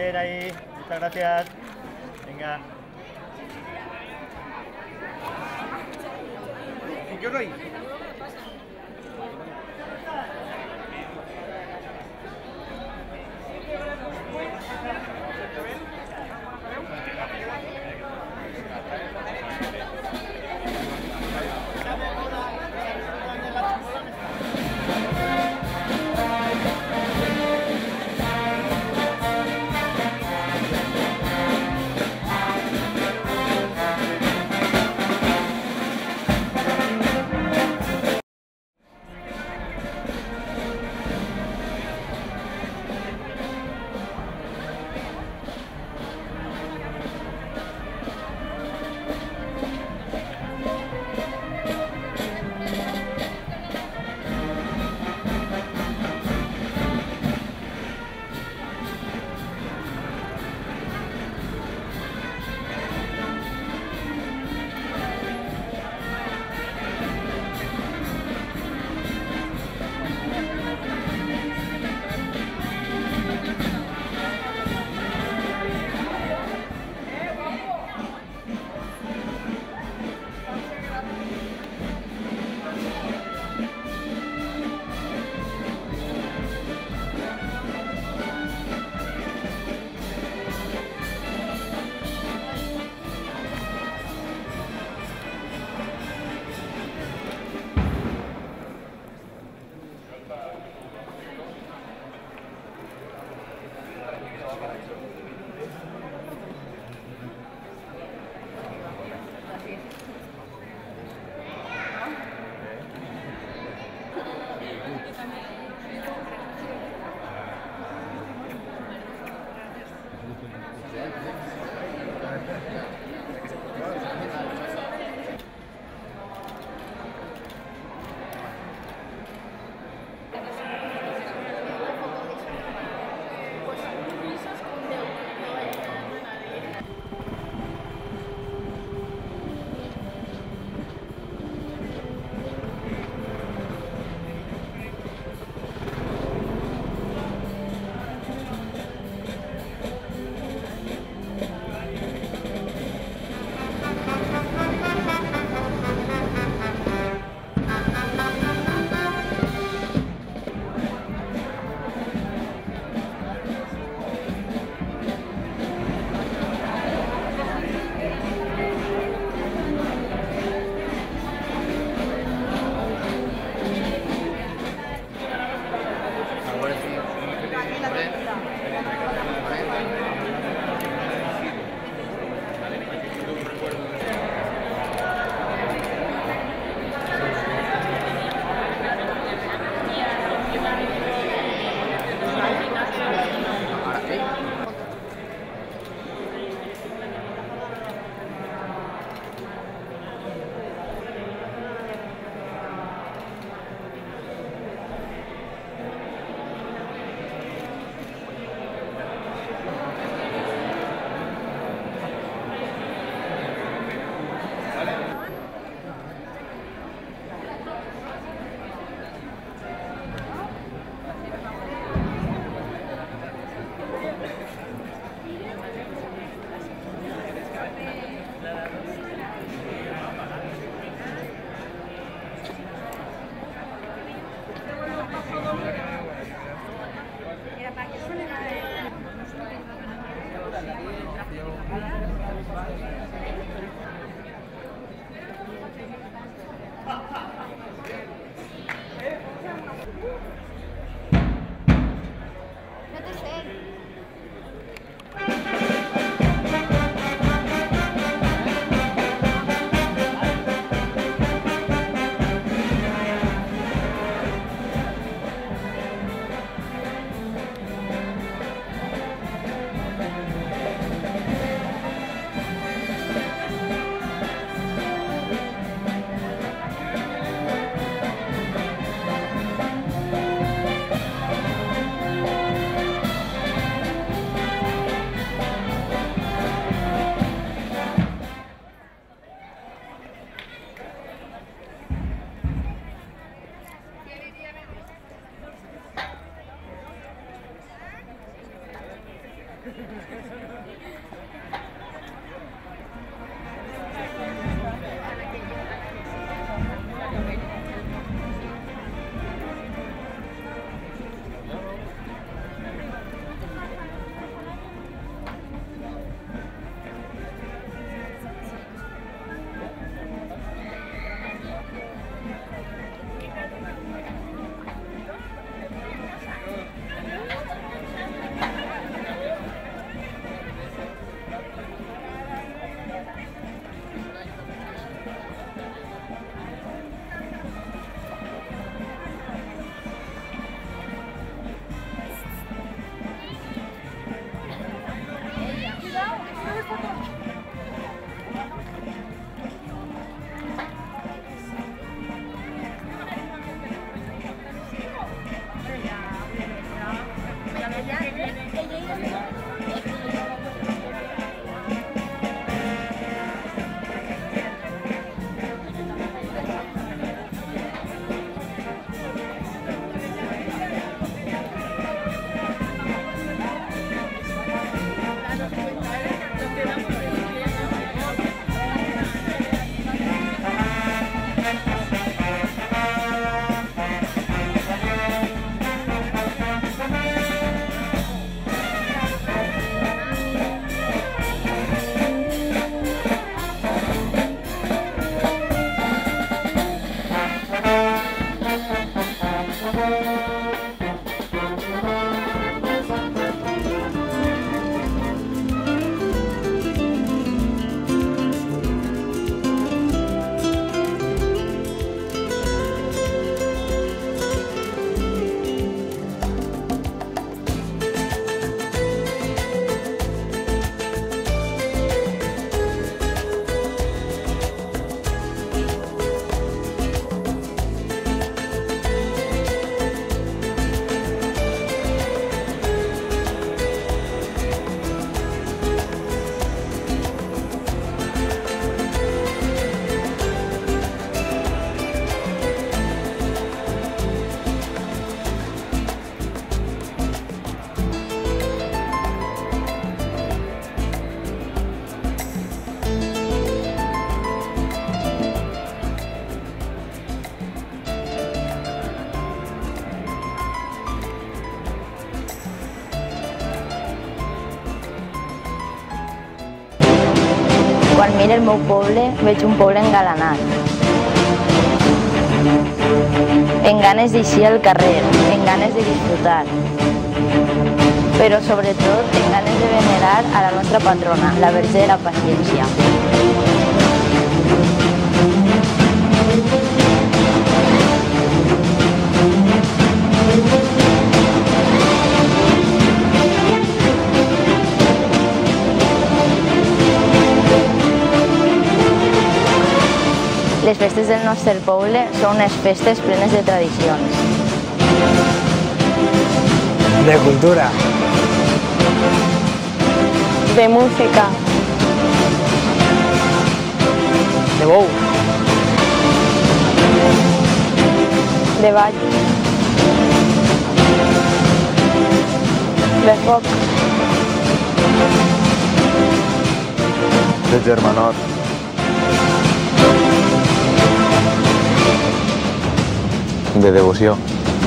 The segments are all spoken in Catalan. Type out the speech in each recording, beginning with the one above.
Bien ahí, muchas gracias. Venga. ¿Qué hora hay? Quan miro el meu poble, veig un poble engalanat. En ganes d'eixir al carrer, en ganes de disfrutar. Però sobretot en ganes de venerar a la nostra patrona, la Verge de la Paciència. Les festes del nostre poble són unes festes plenes de tradicions. De cultura. De música. De bou. De ball. De foc. De germanor. De devoció.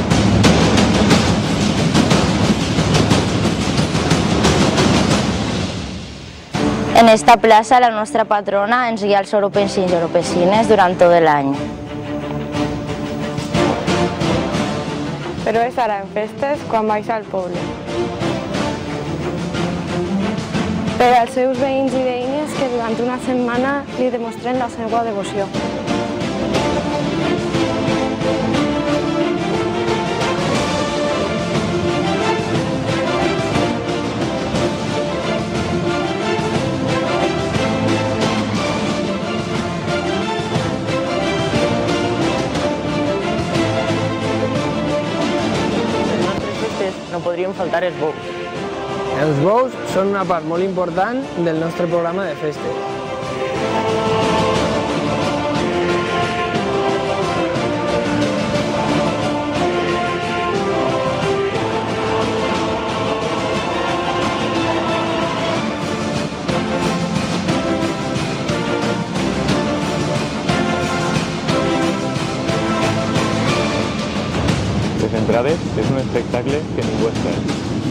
En esta plaça la nostra patrona ens guia els oropensins i oropensines durant tot l'any. Però és ara en festes quan baix al poble. Per als seus veïns i veïnes que durant una setmana li demostren la seva devoció. No podrien faltar els bous. Els bous són una part molt important del nostre programa de festes. Mirades és un espectacle que ningú es perd.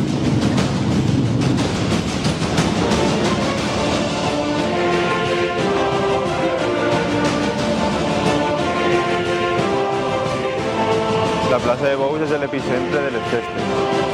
La plaça de Bous és l'epicentre de les festes.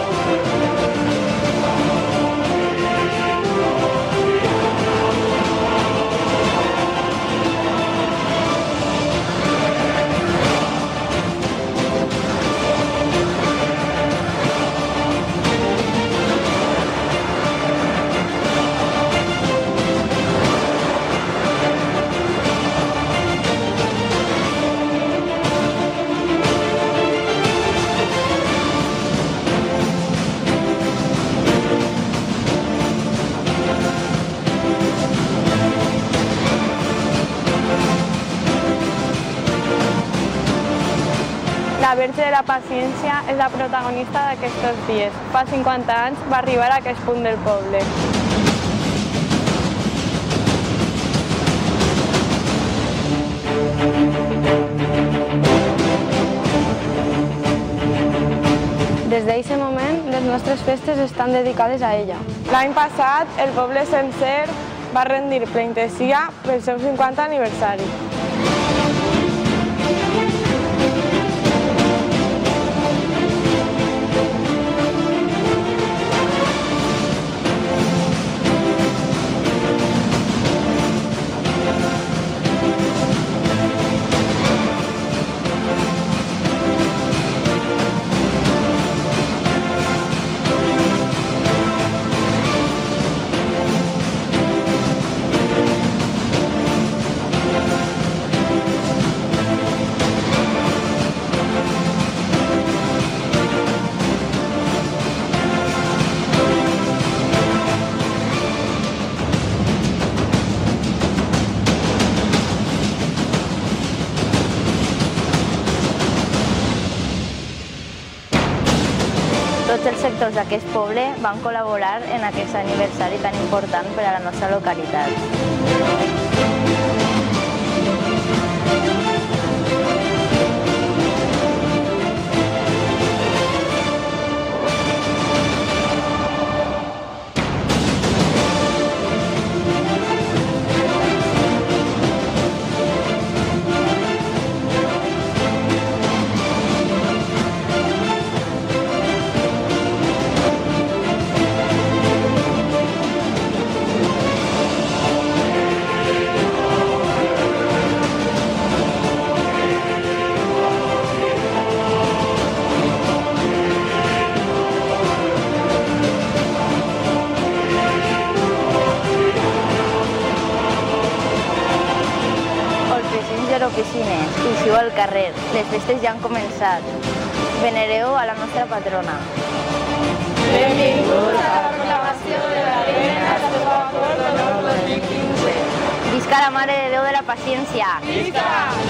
La Verge de la Paciència és la protagonista d'aquests dies. Fa 50 anys va arribar a aquest punt del poble. Des d'aquest moment, les nostres festes estan dedicades a ella. L'any passat, el poble sencer va rendir pleitesia pel seu 50 aniversari. Tots els sectors d'aquest poble van col·laborar en aquest aniversari tan important per a la nostra localitat. Oficines, uixiu al carrer, les festes ja han començat. Venereu a la nostra patrona. Benvinguts a la proclamació de la Reina de la Patrona 2015. Visca la Mare de Déu de la Paciència! Visca!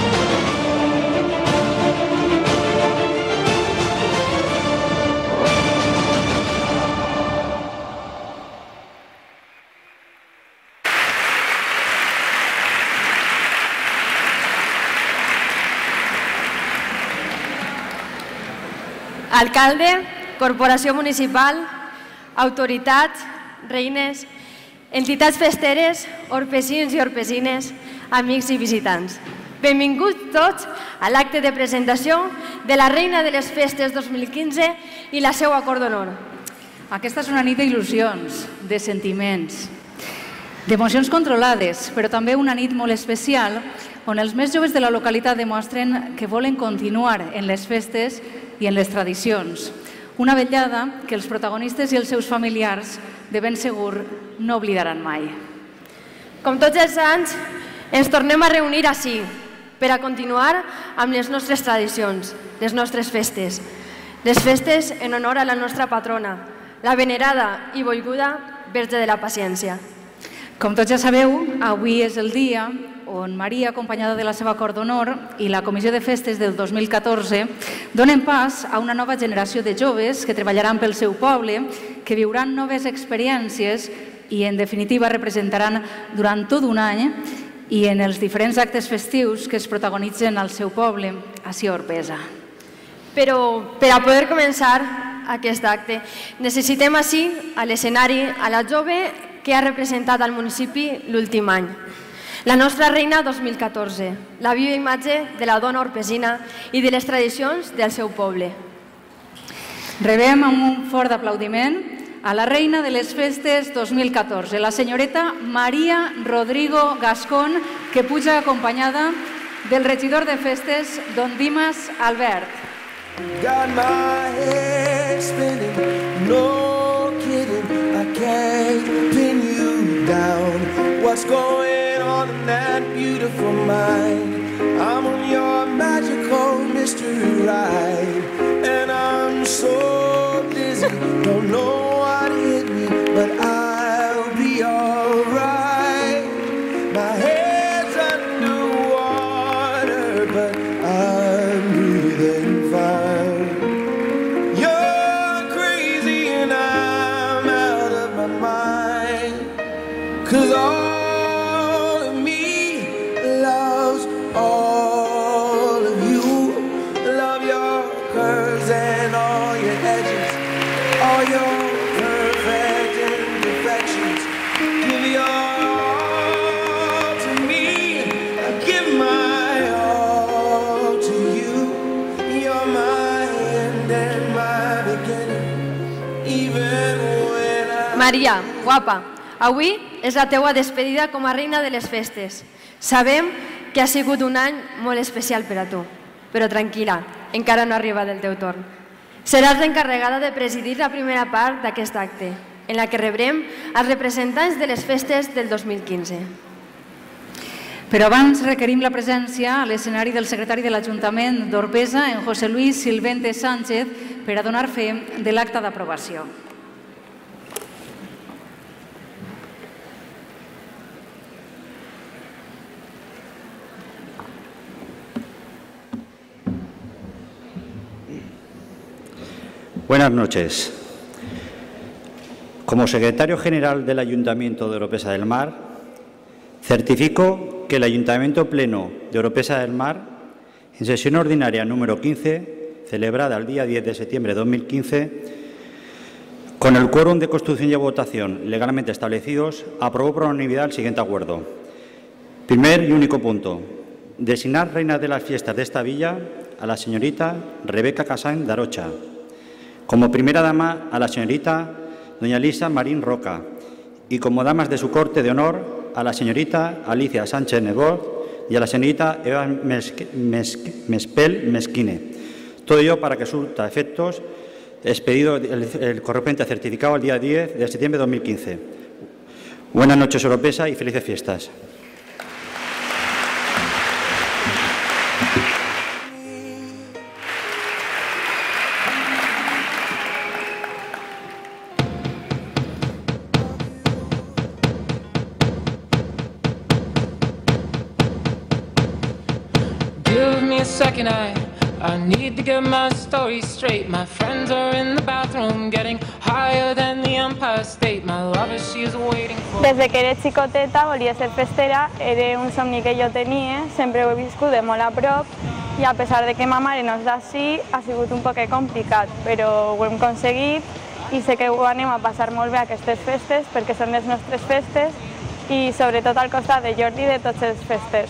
Alcalde, corporació municipal, autoritats, reines, entitats festeres, orpesins i orpesines, amics i visitants. Benvinguts tots a l'acte de presentació de la Reina de les Festes 2015 i la seva cor d'honor. Aquesta és una nit d'il·lusions, de sentiments, d'emocions controlades, però també una nit molt especial on els més joves de la localitat demostren que volen continuar en les festes i en les tradicions. Una vetllada que els protagonistes i els seus familiars de ben segur no oblidaran mai. Com tots els anys, ens tornem a reunir ací per a continuar amb les nostres tradicions, les nostres festes. Les festes en honor a la nostra patrona, la venerada i volguda Verge de la Paciència. Com tots ja sabeu, avui és el dia on Maria, acompanyada de la seva cor d'honor, i la Comissió de Festes del 2014 donen pas a una nova generació de joves que treballaran pel seu poble, que viuran noves experiències i, en definitiva, representaran durant tot un any i en els diferents actes festius que es protagonitzen al seu poble, ací a Orpesa. Però per a poder començar aquest acte necessitem així a l'escenari a la jove que ha representat al municipi l'últim any. La nostra reina 2014, la viva imatge de la dona orpesina i de les tradicions del seu poble. Rebem amb un fort aplaudiment a la reina de les festes 2014, la senyoreta Maria Rodrigo Gascón, que puja acompanyada del regidor de festes, don Dimas Albert. Got my head spinning, no kidding, I can't pin you down. What's going on in that beautiful mind? I'm on your magical mystery ride, and I'm so dizzy, don't know what hit me, but I'll be alright. My head's underwater, but I'm breathing fine. You're crazy and I'm out of my mind, 'cause all of me loves all of you. Love your curves and all your edges, all your perfect imperfections. Give your all to me, I give my all to you. You're my end and my beginning, even when I... Maria, guapa, avui és la teua despedida com a reina de les festes. Sabem que ha sigut un any molt especial per a tu, però tranquil·la, encara no ha arribat el teu torn. Seràs l'encarregada de presidir la primera part d'aquest acte, en la que rebrem els representants de les festes del 2015. Però abans requerim la presència a l'escenari del secretari de l'Ajuntament d'Orpesa, en José Luis Silvente Sánchez, per a donar fe de l'acte d'aprovació. Buenas noches. Como secretario general del Ayuntamiento de Oropesa del Mar, certifico que el Ayuntamiento Pleno de Oropesa del Mar, en sesión ordinaria número 15, celebrada el día 10 de septiembre de 2015, con el quórum de constitución y votación legalmente establecidos, aprobó por unanimidad el siguiente acuerdo. Primer y único punto. Designar reina de las fiestas de esta villa a la señorita Rebeca Casán de Arocha. Como primera dama a la señorita doña Elisa Marín Roca y como damas de su corte de honor a la señorita Alicia Sánchez Nebot y a la señorita Eva Mespel Mesquine. Todo ello para que surta efectos expedido el correspondiente certificado el día 10 de septiembre de 2015. Buenas noches, Oropesa, y felices fiestas. Second, I need to get my story straight. My friends are in the bathroom getting higher than the Empire State. My lover, she's waiting for... Desde que era xicoteta volia ser festera, era un somni que jo tenia, sempre ho he viscut de molt a prop i a pesar de que ma mare no és d'ací, ha sigut un poc complicat, però ho hem aconseguit i sé que ho anem a passar molt bé aquestes festes perquè són les nostres festes i sobretot al costat de Jordi de tots els festers.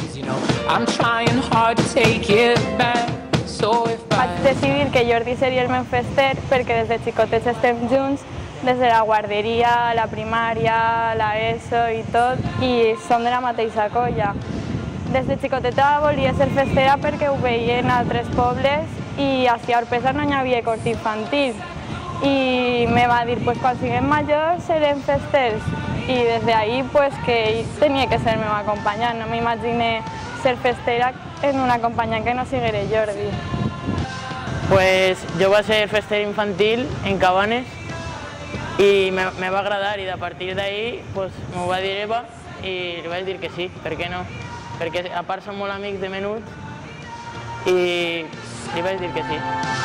Vaig decidir que Jordi seria el meu fester perquè des de xicotets estem junts, des de la guarderia, la primària, la ESO i tot, i som de la mateixa colla. Des de xicoteta volia ser festera perquè ho veia en altres pobles i així a Orpesa no hi havia cort infantil. I me va dir, pues, quan siguem majors serem festers. I des d'ahir que ell tenia que ser el meu acompanyant. No m'imagine ser festera en un acompanyant que no siguera Jordi. Pues jo vaig ser fester infantil en Cabanes i me va agradar i a partir d'ahir m'ho va dir Eva i li vaig dir que sí, per què no? Perquè a part som molt amics de menut i li vaig dir que sí.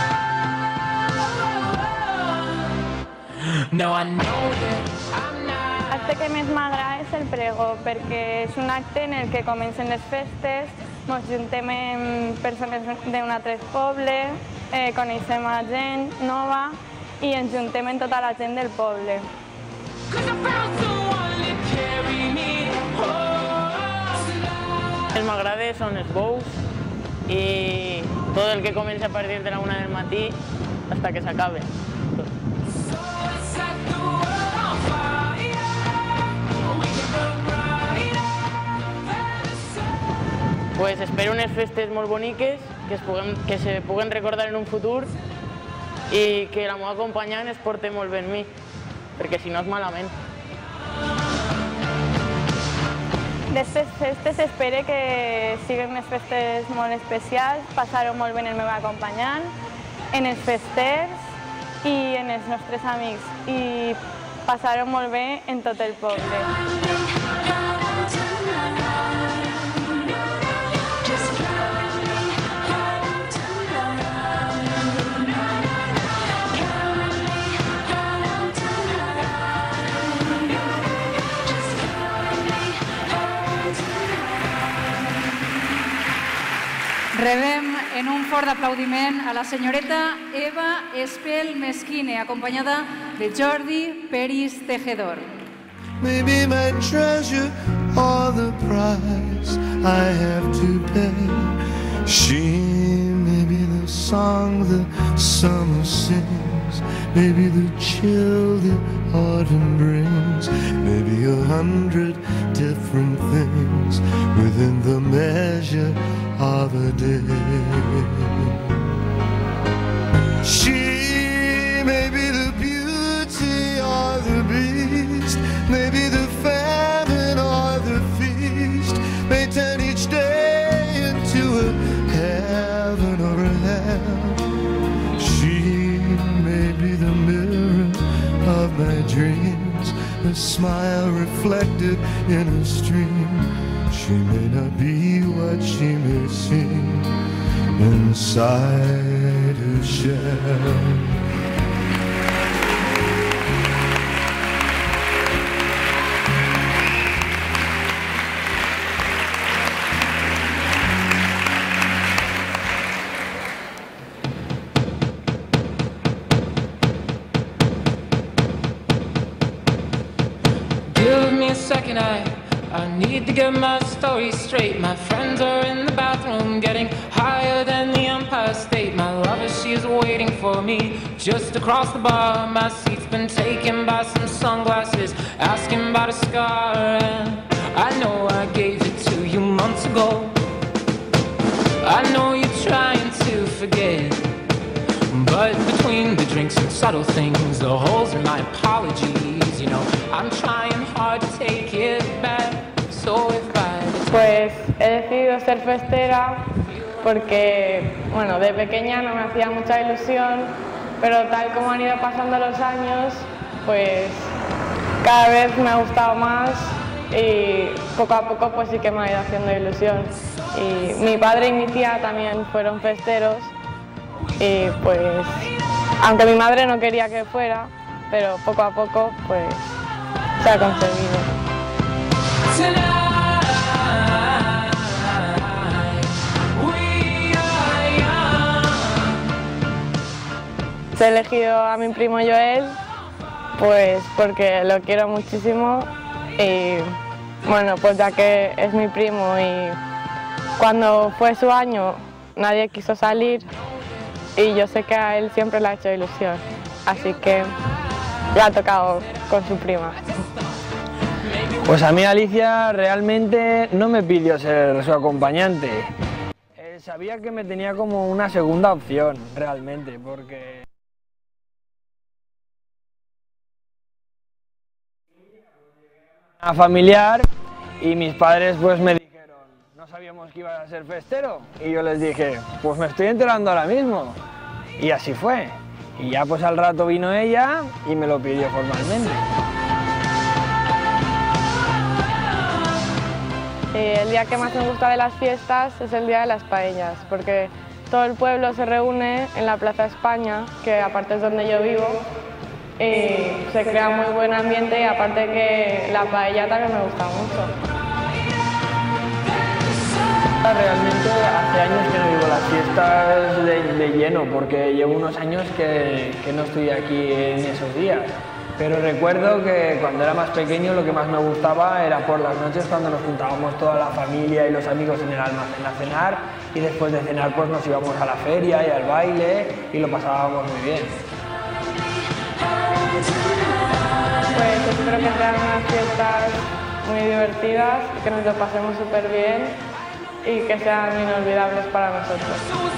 L'acte que més m'agrada és el pregó, perquè és un acte en el que comencen les festes, ens juntem amb persones d'un altre poble coneixem a gent nova i ens juntem amb tota la gent del poble. El que m'agrada són els bous i tot el que comença a partir de la 1 del matí fins que s'acabe. Pues espero unes festes molt boniques, que se puguen recordar en un futur i que la meva acompanyant es porti molt bé amb mi, perquè si no és malament. D'aquestes festes espero que siguin unes festes molt especials, passar-ho molt bé en el meu acompanyant, en els festers i en els nostres amics, i passar-ho molt bé en tot el poble. Rebem en un fort aplaudiment a la senyoreta Eva Espel Mesquine, acompanyada de Jordi Peris Tejedor. Maybe my treasure or the price I have to pay. She may be the song the summer sings, maybe the chill the autumn brings, maybe 100 different things within the measure of a day. She may be the beauty or the beast, maybe the famine or the feast, may turn each day into a heaven or a hell. She may be the mirror of my dreams, a smile reflected in a stream. She may not be what she may seem inside her shell. Give me a second, I need to get my story straight. My friends are in the bathroom getting higher than the Empire State. My lover, she is waiting for me just across the bar. My seat's been taken by some sunglasses, asking about a scar. And I know I gave it to you months ago. I know you're trying to forget, but between the drinks and subtle things, the holes in my apologies, you know, I'm trying hard to take it back. Pues he decidido ser festera porque, bueno, de pequeña no me hacía mucha ilusión, pero tal como han ido pasando los años, pues cada vez me ha gustado más y poco a poco pues sí que me ha ido haciendo ilusión. Y mi padre y mi tía también fueron festeros y pues, aunque mi madre no quería que fuera, pero poco a poco pues se ha conseguido. He elegido a mi primo Joel, pues porque lo quiero muchísimo y bueno, pues ya que es mi primo y cuando fue su año nadie quiso salir y yo sé que a él siempre le ha hecho ilusión, así que le ha tocado con su prima. Pues a mí Alicia realmente no me pidió ser su acompañante. Sabía que me tenía como una segunda opción, realmente, porque a familiar y mis padres pues me dijeron, no sabíamos que ibas a ser festero, y yo les dije, pues me estoy enterando ahora mismo, y así fue. Y ya pues al rato vino ella y me lo pidió formalmente. El día que más me gusta de las fiestas es el día de las paellas, porque todo el pueblo se reúne en la Plaza España, que aparte es donde yo vivo, y se crea muy buen ambiente y aparte que la paella también me gusta mucho. Realmente hace años que no vivo las fiestas de lleno, porque llevo unos años que no estoy aquí en esos días. Pero recuerdo que cuando era más pequeño lo que más me gustaba era por las noches cuando nos juntábamos toda la familia y los amigos en el almacén a cenar, y después de cenar pues nos íbamos a la feria y al baile y lo pasábamos muy bien. Pues espero que sean unas fiestas muy divertidas, que nos lo pasemos súper bien y que sean inolvidables para nosotros.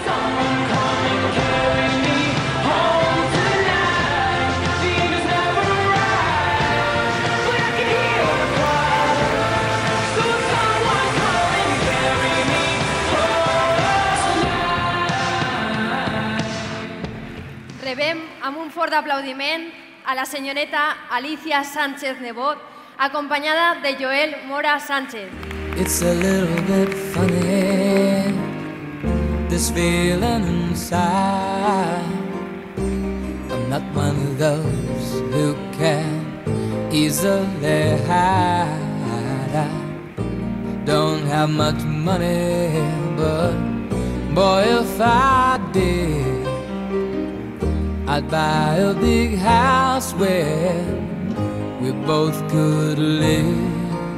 Rebem amb un fort aplaudiment a la senyoreta Alicia Sánchez Nebot, acompanyada de Joel Mora Sánchez. It's a little bit funny, this feeling inside. I'm not one of those who can easily hide. I don't have much money, but boy, if I did, I'd buy a big house where we both could live.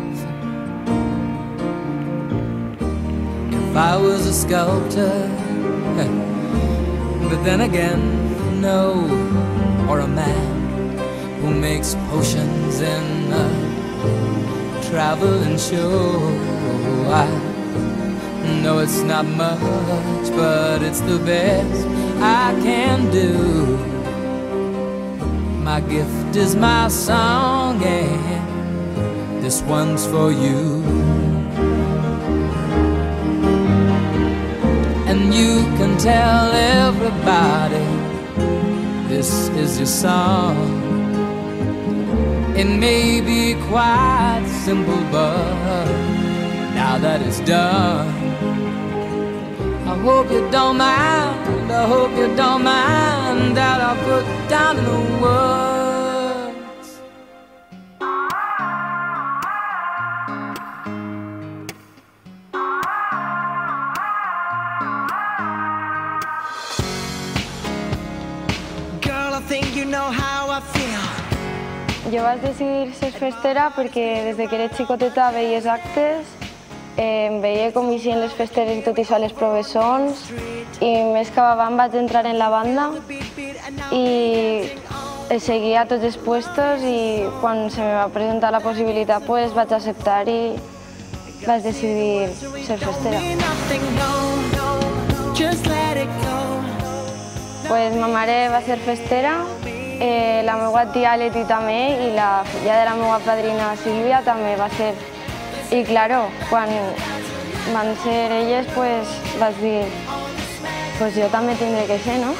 If I was a sculptor, but then again, no, or a man who makes potions in a traveling show. I know it's not much, but it's the best I can do. My gift is my song, and this one's for you. And you can tell everybody this is your song. It may be quite simple, but now that it's done, I hope you don't mind, I hope you don't mind that I put down in the words. Girl, I think you know how I feel. Jo vaig decidir ser festera perquè des que era xicoteta veies actes, em veia com eixien les festeres i tot això a les professons, i més que avant vaig entrar en la banda i seguia a tots els puestos, i quan se me va presentar la possibilitat pues vaig acceptar i vaig decidir ser festera. Pues ma mare va ser festera, la meva tia Leti també, i la filla de la meva padrina Sílvia també va ser. I claro, quan van ser elles, pues vaig dir, pues jo també tindré que ser, no?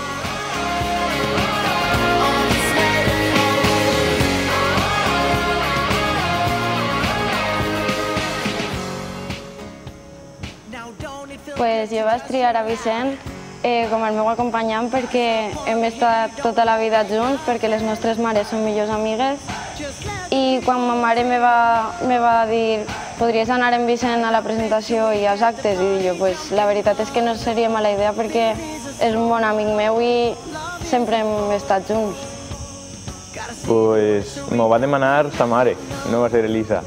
Pues jo vaig triar a Vicent com el meu acompanyant perquè hem estat tota la vida junts, perquè les nostres mares són millors amigues, i quan ma mare me va dir podries anar amb Vicent a la presentació i als actes, i jo, pues la veritat és que no seria mala idea perquè és un bon amic meu i sempre hem estat junts. Pues m'ho va demanar sa mare, no va ser Elisa.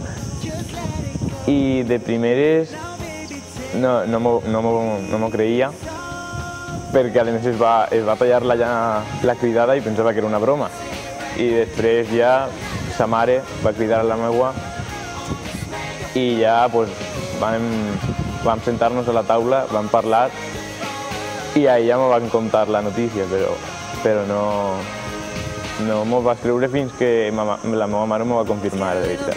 I de primeres no m'ho creia, perquè a més es va tallar la cridada i pensava que era una broma. I després ja sa mare va cridar a la meua i ja vam sentar-nos a la taula, vam parlar i a ella m'ho van contar la notícia, però no m'ho vaig creure fins que la meva mare m'ho va confirmar, de veritat.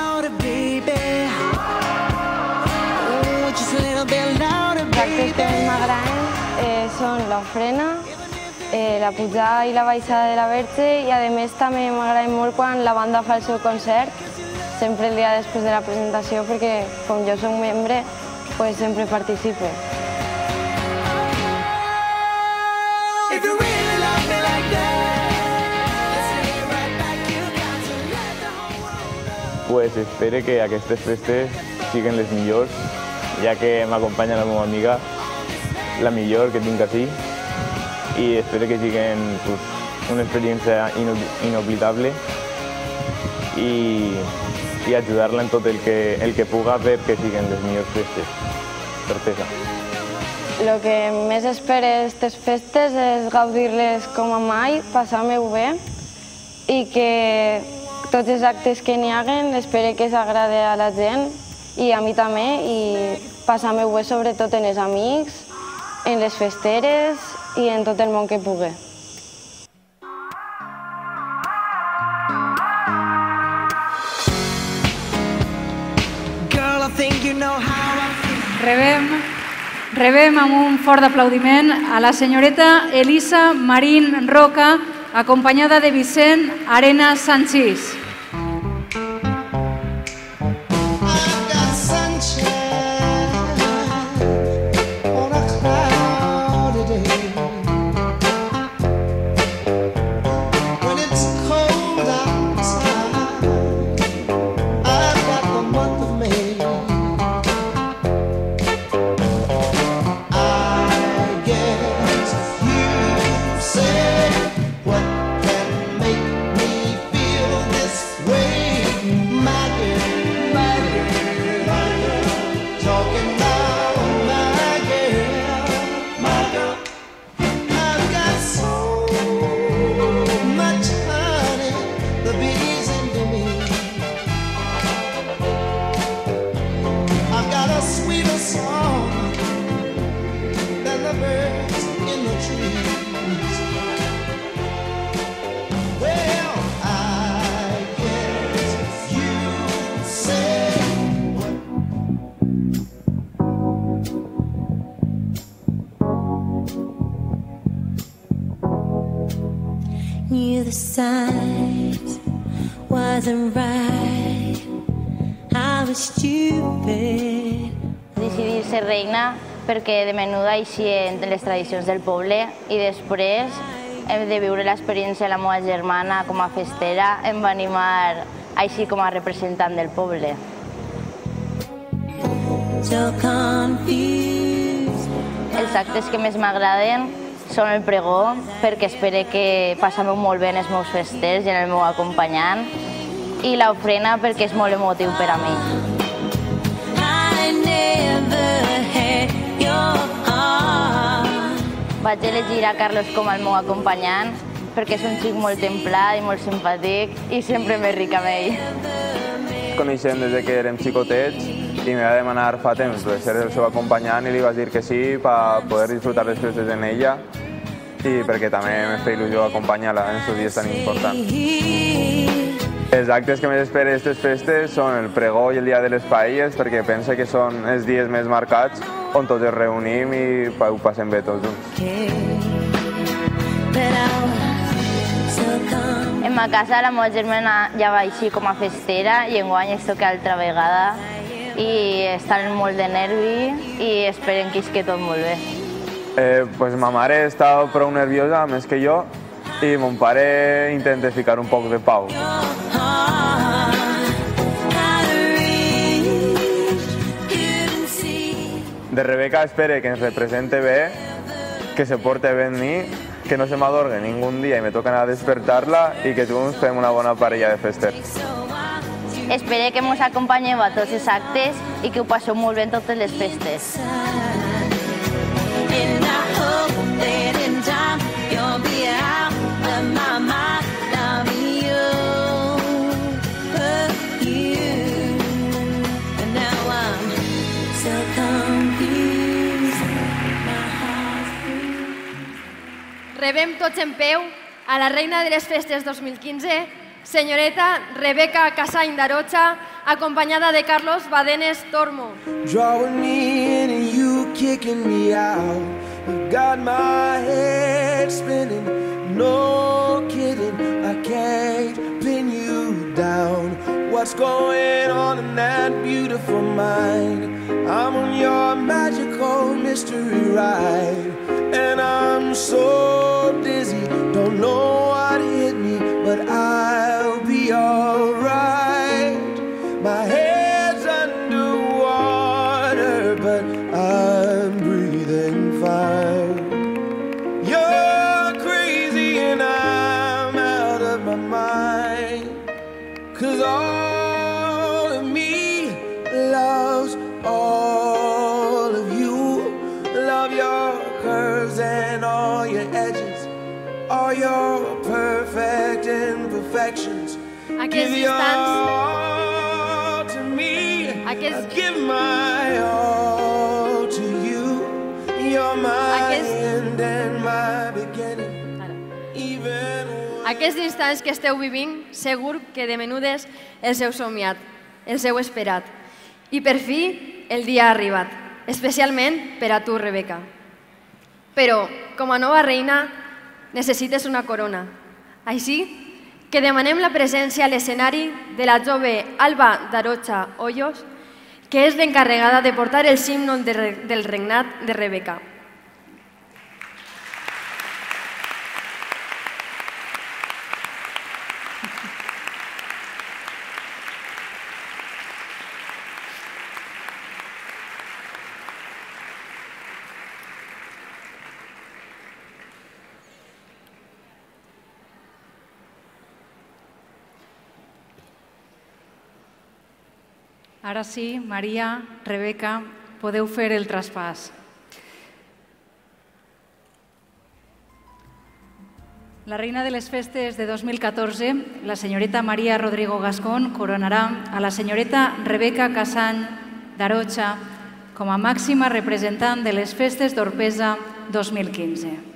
Els actes que més m'agraden són l'ofrena, la pujada i la baixada de la Verge, i a més també m'agrada molt quan la banda fa el seu concert, sempre el dia després de la presentació, perquè com jo soc membre, pues sempre participo. Pues espero que aquestes festes siguin les millors ja que m'acompanya la meva amiga, la millor que tinc així, i espero que siguin una experiència inoblidable i ajudar-la en tot el que puga perquè siguin les millors festes, certesa. El que més espero d'aquestes festes és gaudir-les com a mai, passar-m'ho bé i que tots els actes que n'hi hagin espero que s'agrade a la gent i a mi també i passar-m'ho bé sobretot en els amics, en les festeres i en tot el món que pugui. Rebem amb un fort aplaudiment a la senyoreta Elisa Marín Roca, acompanyada de Vicent Arena Sanchís. Knew the signs wasn't right. I was stupid. Decidir ser reina perquè de menuda eixien les tradicions del poble i després hem de viure l'experiència de la meva germana com a festera em va animar així com a representant del poble. So confused. Els actes que més m'agraden són el pregó, perquè espero que passem-ho molt bé en els meus festers i en el meu acompanyant, i l'ofrena perquè és molt emotiu per a mi. Vaig elegir a Carlos com el meu acompanyant perquè és un xic molt templat i molt simpàtic i sempre m'he ric amb ell. Coneixem des que érem xicotets i me va demanar fa temps de ser el seu acompanyant i li vaig dir que sí per poder disfrutar les festes en ella i perquè també me feia il·lusió acompanyar-la en aquests dies tan importants. Els actes que més espero d'aquestes festes són el pregó i el dia de les paelles perquè pense que són els dies més marcats on tots ens reunim i ho passem bé tots junts. En ma casa la meva germana ja va així com a festera i enguany és toca altra vegada i estan molt de nervi i esperen que isque tot molt bé. Pues ma mare està prou nerviosa, més que jo, i mon pare intenta ficar un poc de pau. De Rebeca espere que ens represente bé, que se porte bé amb mi, que no se m'adorgue ningú dia i me toca anar a despertar-la i que junts fem una bona parella de festers. Espero que ens acompanyeu a tots els actes i que ho passeu molt bé en totes les festes. Rebem tots en peu a la reina de les festes 2015, senyoreta Rebeca Casany d'Arocha, acompanyada de Carlos Badenes Tormo. Drawing me in and you kicking me out. You've got my head spinning, no kidding, I can't pin you down. What's going on in that beautiful mind? I'm on your magical mystery ride, and I'm so dizzy, don't know what hit me, but I'll be alright. My head's underwater, but actions. Aquests Give your instants, all to me. aquests, I give my all to you. You're my end and my beginning. Even aquests instants que esteu vivint, segur que de menudes els heu somiat, els heu esperat. I per fi el dia ha arribat, especialment per a tu, Rebeca. Però, com a nova reina, necessites una corona. Així que demanem la presència a l'escenari de la jove Alba Darocha Hoyos, que és l'encarregada de portar el símbol del regnat de Rebeca. Ara sí, Maria, Rebeca, podeu fer el traspàs. La reina de les festes de 2014, la senyoreta Maria Rodrigo Gascón, coronarà a la senyoreta Rebeca Casany Darocha com a màxima representant de les festes d'Orpesa 2015.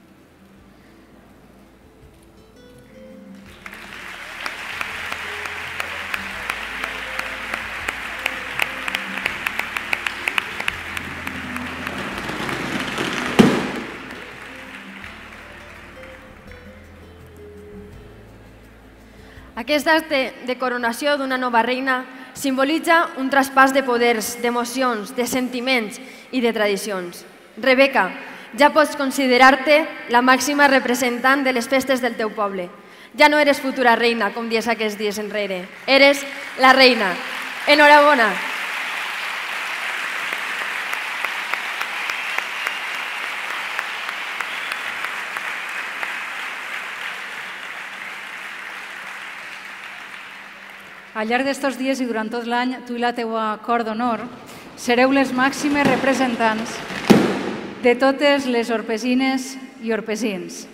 Aquest acte de coronació d'una nova reina simbolitza un traspàs de poders, d'emocions, de sentiments i de tradicions. Rebeca, ja pots considerar-te la màxima representant de les festes del teu poble. Ja no eres futura reina, com dies aquests dies enrere. Eres la reina. Enhorabona. Al llarg d'estos dies i durant tot l'any, tu i la teua cor d'honor sereu les màximes representants de totes les orpesines i orpesins.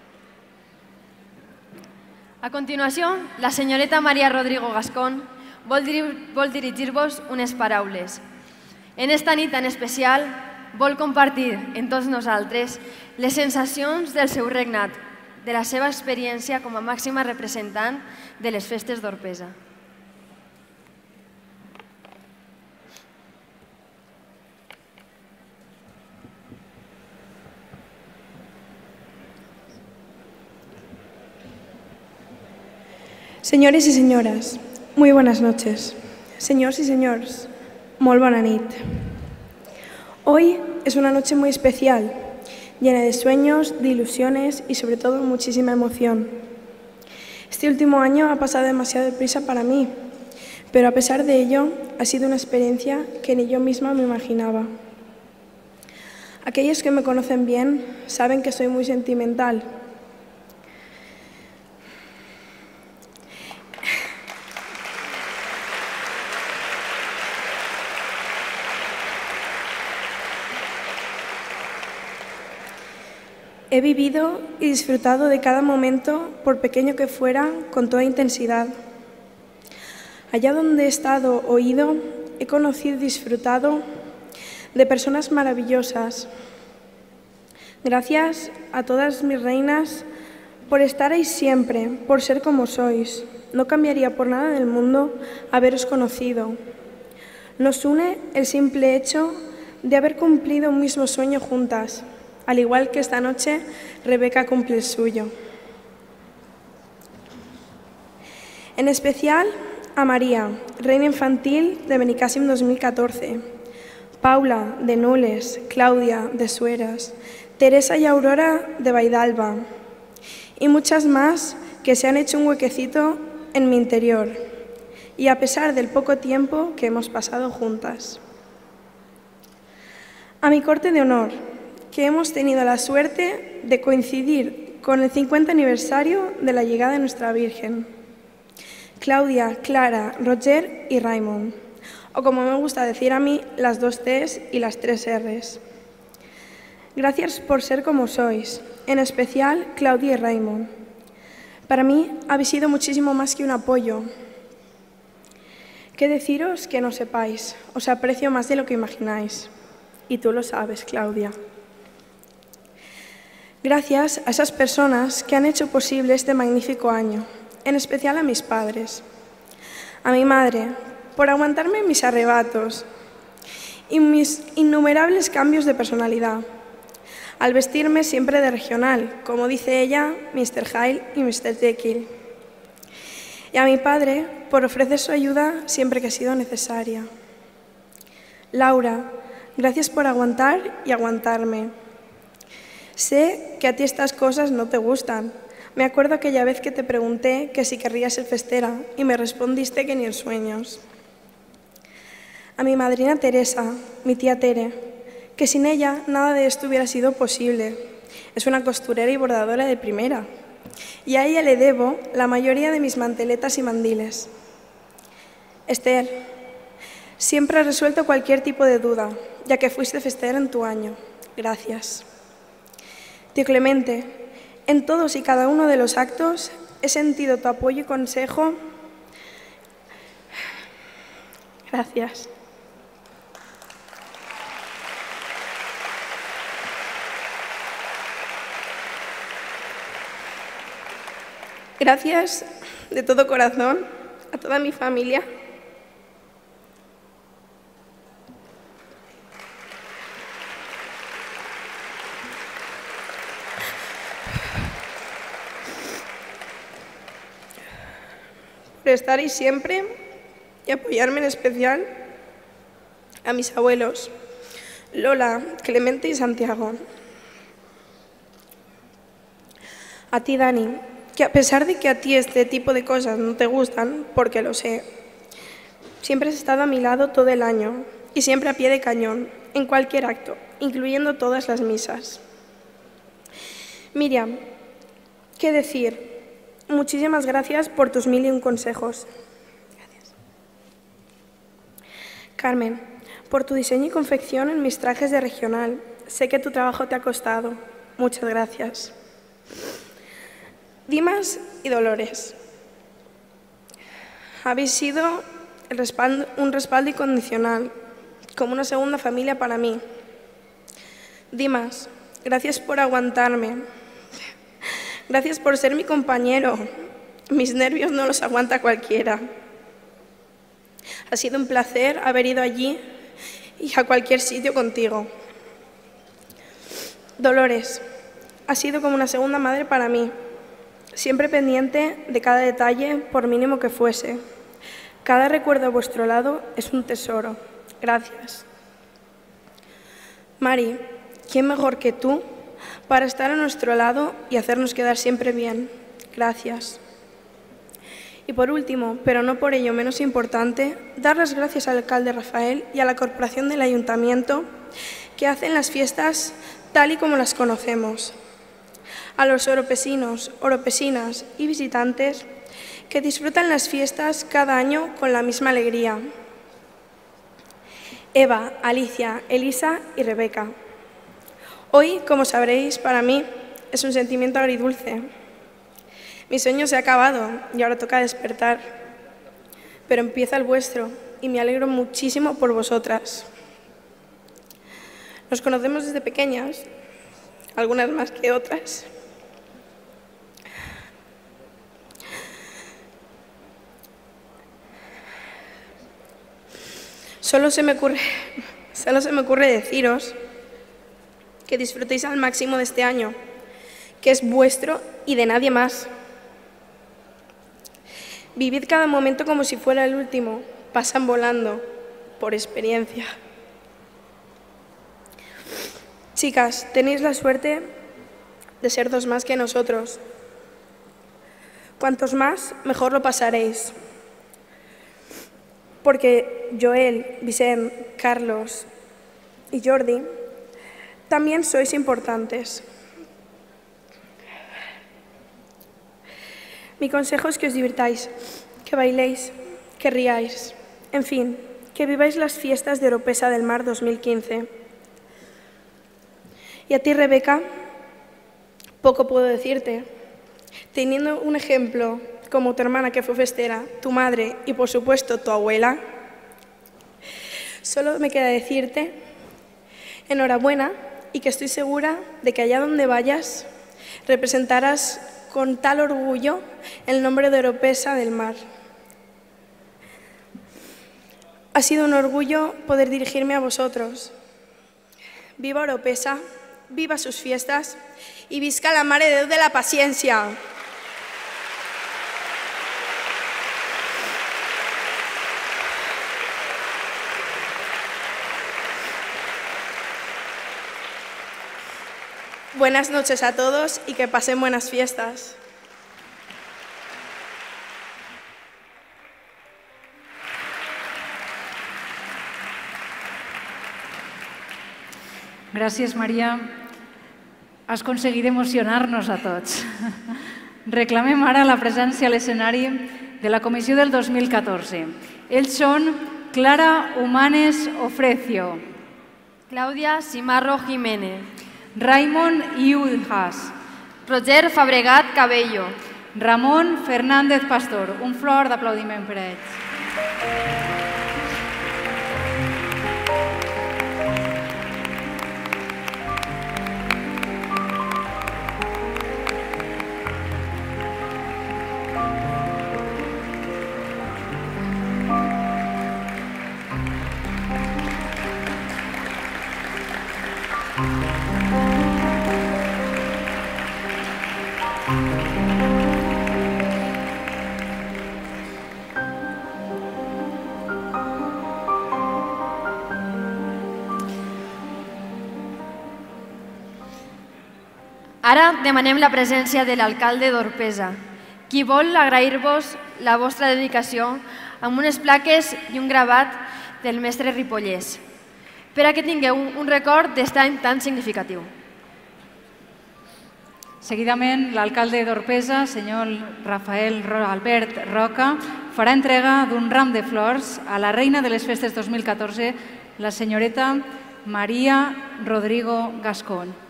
A continuació, la senyoreta Maria Rodrigo Gascón vol dirigir-vos unes paraules. En esta nit tan especial, vol compartir amb tots nosaltres les sensacions del seu regnat, de la seva experiència com a màxima representant de les festes d'Orpesa. Señores y señoras, muy buenas noches. Señores y señores, molt bona nit. Hoy es una noche muy especial, llena de sueños, de ilusiones y sobre todo muchísima emoción. Este último año ha pasado demasiado deprisa para mí, pero a pesar de ello ha sido una experiencia que ni yo misma me imaginaba. Aquellos que me conocen bien saben que soy muy sentimental. He vivido y disfrutado de cada momento, por pequeño que fuera, con toda intensidad. Allá donde he estado o ido, he conocido y disfrutado de personas maravillosas. Gracias a todas mis reinas por estar ahí siempre, por ser como sois. No cambiaría por nada del mundo haberos conocido. Nos une el simple hecho de haber cumplido un mismo sueño juntas. Al igual que esta noche, Rebeca cumple el suyo. En especial a María, reina infantil de Benicàssim 2014, Paula, de Nules, Claudia, de Sueras, Teresa y Aurora, de Vaidalba, y muchas más que se han hecho un huequecito en mi interior, y a pesar del poco tiempo que hemos pasado juntas. A mi corte de honor, que hemos tenido la suerte de coincidir con el 50 aniversario de la llegada de nuestra Virgen. Claudia, Clara, Roger y Raymond, o como me gusta decir a mí, las 2 T's y las 3 R's. Gracias por ser como sois, en especial Claudia y Raymond. Para mí habéis sido muchísimo más que un apoyo. ¿Qué deciros que no sepáis? Os aprecio más de lo que imagináis. Y tú lo sabes, Claudia. Gracias a esas personas que han hecho posible este magnífico año, en especial a mis padres, a mi madre, por aguantarme mis arrebatos y mis innumerables cambios de personalidad, al vestirme siempre de regional, como dice ella, Mr. Hyde y Mr. Jekyll. Y a mi padre, por ofrecer su ayuda siempre que ha sido necesaria. Laura, gracias por aguantar y aguantarme. Sé que a ti estas cosas no te gustan. Me acuerdo aquella vez que te pregunté que si querrías ser festera y me respondiste que ni en sueños. A mi madrina Teresa, mi tía Tere, que sin ella nada de esto hubiera sido posible. Es una costurera y bordadora de primera. Y a ella le debo la mayoría de mis manteletas y mandiles. Esther, siempre has resuelto cualquier tipo de duda, ya que fuiste festera en tu año. Gracias. Tío Clemente, en todos y cada uno de los actos he sentido tu apoyo y consejo. Gracias. Gracias de todo corazón a toda mi familia. Por estar ahí siempre y apoyarme en especial a mis abuelos, Lola, Clemente y Santiago. A ti, Dani, que a pesar de que a ti este tipo de cosas no te gustan, porque lo sé, siempre has estado a mi lado todo el año y siempre a pie de cañón, en cualquier acto, incluyendo todas las misas. Miriam, ¿qué decir? Muchísimas gracias por tus 1001 consejos. Gracias. Carmen, por tu diseño y confección en mis trajes de regional. Sé que tu trabajo te ha costado. Muchas gracias. Dimas y Dolores, habéis sido un respaldo incondicional, como una segunda familia para mí. Dimas, gracias por aguantarme. Gracias por ser mi compañero. Mis nervios no los aguanta cualquiera. Ha sido un placer haber ido allí y a cualquier sitio contigo. Dolores, ha sido como una segunda madre para mí. Siempre pendiente de cada detalle, por mínimo que fuese. Cada recuerdo a vuestro lado es un tesoro. Gracias. Mari, ¿quién mejor que tú para estar a nuestro lado y hacernos quedar siempre bien? Gracias. Y por último, pero no por ello menos importante, dar las gracias al alcalde Rafael y a la corporación del ayuntamiento que hacen las fiestas tal y como las conocemos. A los oropesinos, oropesinas y visitantes que disfrutan las fiestas cada año con la misma alegría. Eva, Alicia, Elisa y Rebeca. Hoy, como sabréis, para mí es un sentimiento agridulce. Mi sueño se ha acabado y ahora toca despertar, pero empieza el vuestro y me alegro muchísimo por vosotras. Nos conocemos desde pequeñas, algunas más que otras. Solo se me ocurre deciros que disfrutéis al máximo de este año, que es vuestro y de nadie más. Vivid cada momento como si fuera el último, pasan volando, por experiencia. Chicas, tenéis la suerte de ser dos más que nosotros. Cuantos más, mejor lo pasaréis. Porque Joel, Vicent, Carlos y Jordi también sois importantes. Mi consejo es que os divirtáis, que bailéis, que riáis, en fin, que viváis las fiestas de Oropesa del Mar 2015. Y a ti, Rebeca, poco puedo decirte. Teniendo un ejemplo como tu hermana que fue festera, tu madre y por supuesto tu abuela, solo me queda decirte enhorabuena y que estoy segura de que allá donde vayas representarás con tal orgullo el nombre de Oropesa del Mar. Ha sido un orgullo poder dirigirme a vosotros. Viva Oropesa, viva sus fiestas y visca la Mare de Déu de la Paciencia. Buenas noches a todos y que pasen buenas fiestas. Gràcies, Maria. Has aconseguit emocionar-nos a tots. Reclamem ara la presència a l'escenari de la comissió del 2014. Ells són Clara Humanes Ofrecio, Clàudia Cimarro Jiménez, Raimon Iudjas, Roger Fabregat Cabello, Ramon Fernández Pastor. Un fort d'aplaudiment per a ells. Ara demanem la presència de l'alcalde d'Orpesa, qui vol agrair-vos la vostra dedicació amb unes plaques i un gravat del mestre Ripollès, per a que tingueu un record d'este any tan significatiu. Seguidament, l'alcalde d'Orpesa, senyor Rafael Albert Roca, farà entrega d'un ram de flors a la reina de les festes 2014, la senyoreta Maria Rodrigo Gascón.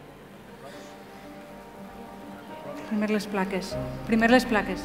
Primer les plaques.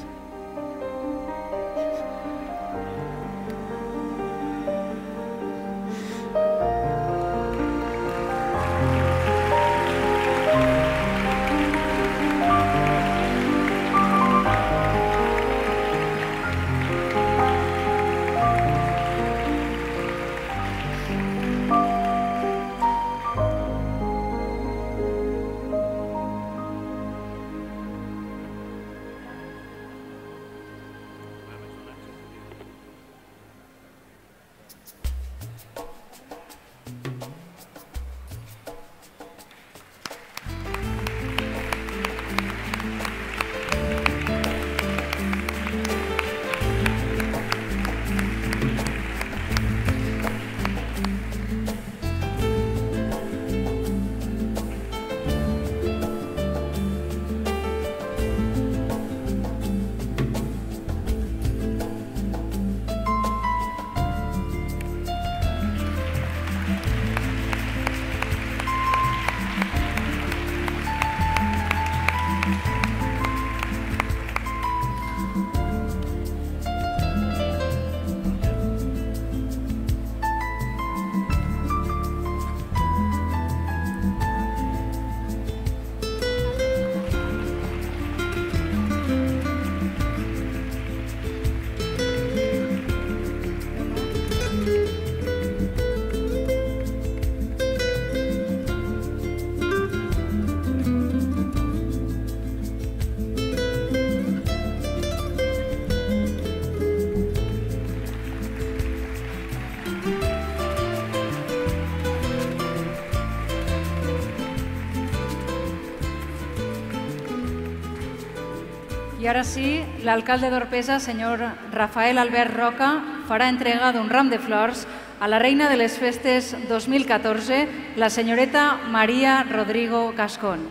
I ara sí, l'alcalde d'Orpesa, senyor Rafael Albert Roca, farà entrega d'un ram de flors a la reina de les festes 2014, la senyoreta Maria Rodrigo Gascón.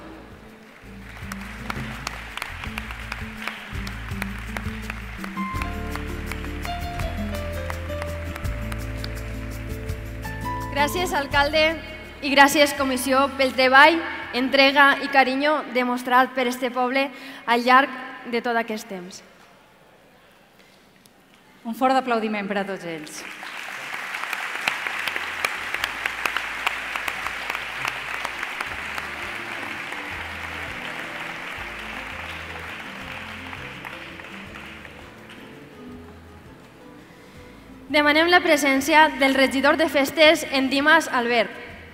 Gràcies, alcalde, i gràcies, comissió, pel treball, entrega i carinyo demostrat per este poble al llarg de tot aquest temps. Un fort aplaudiment per a tots ells. Demanem la presència del regidor de festes en Dimas Albert.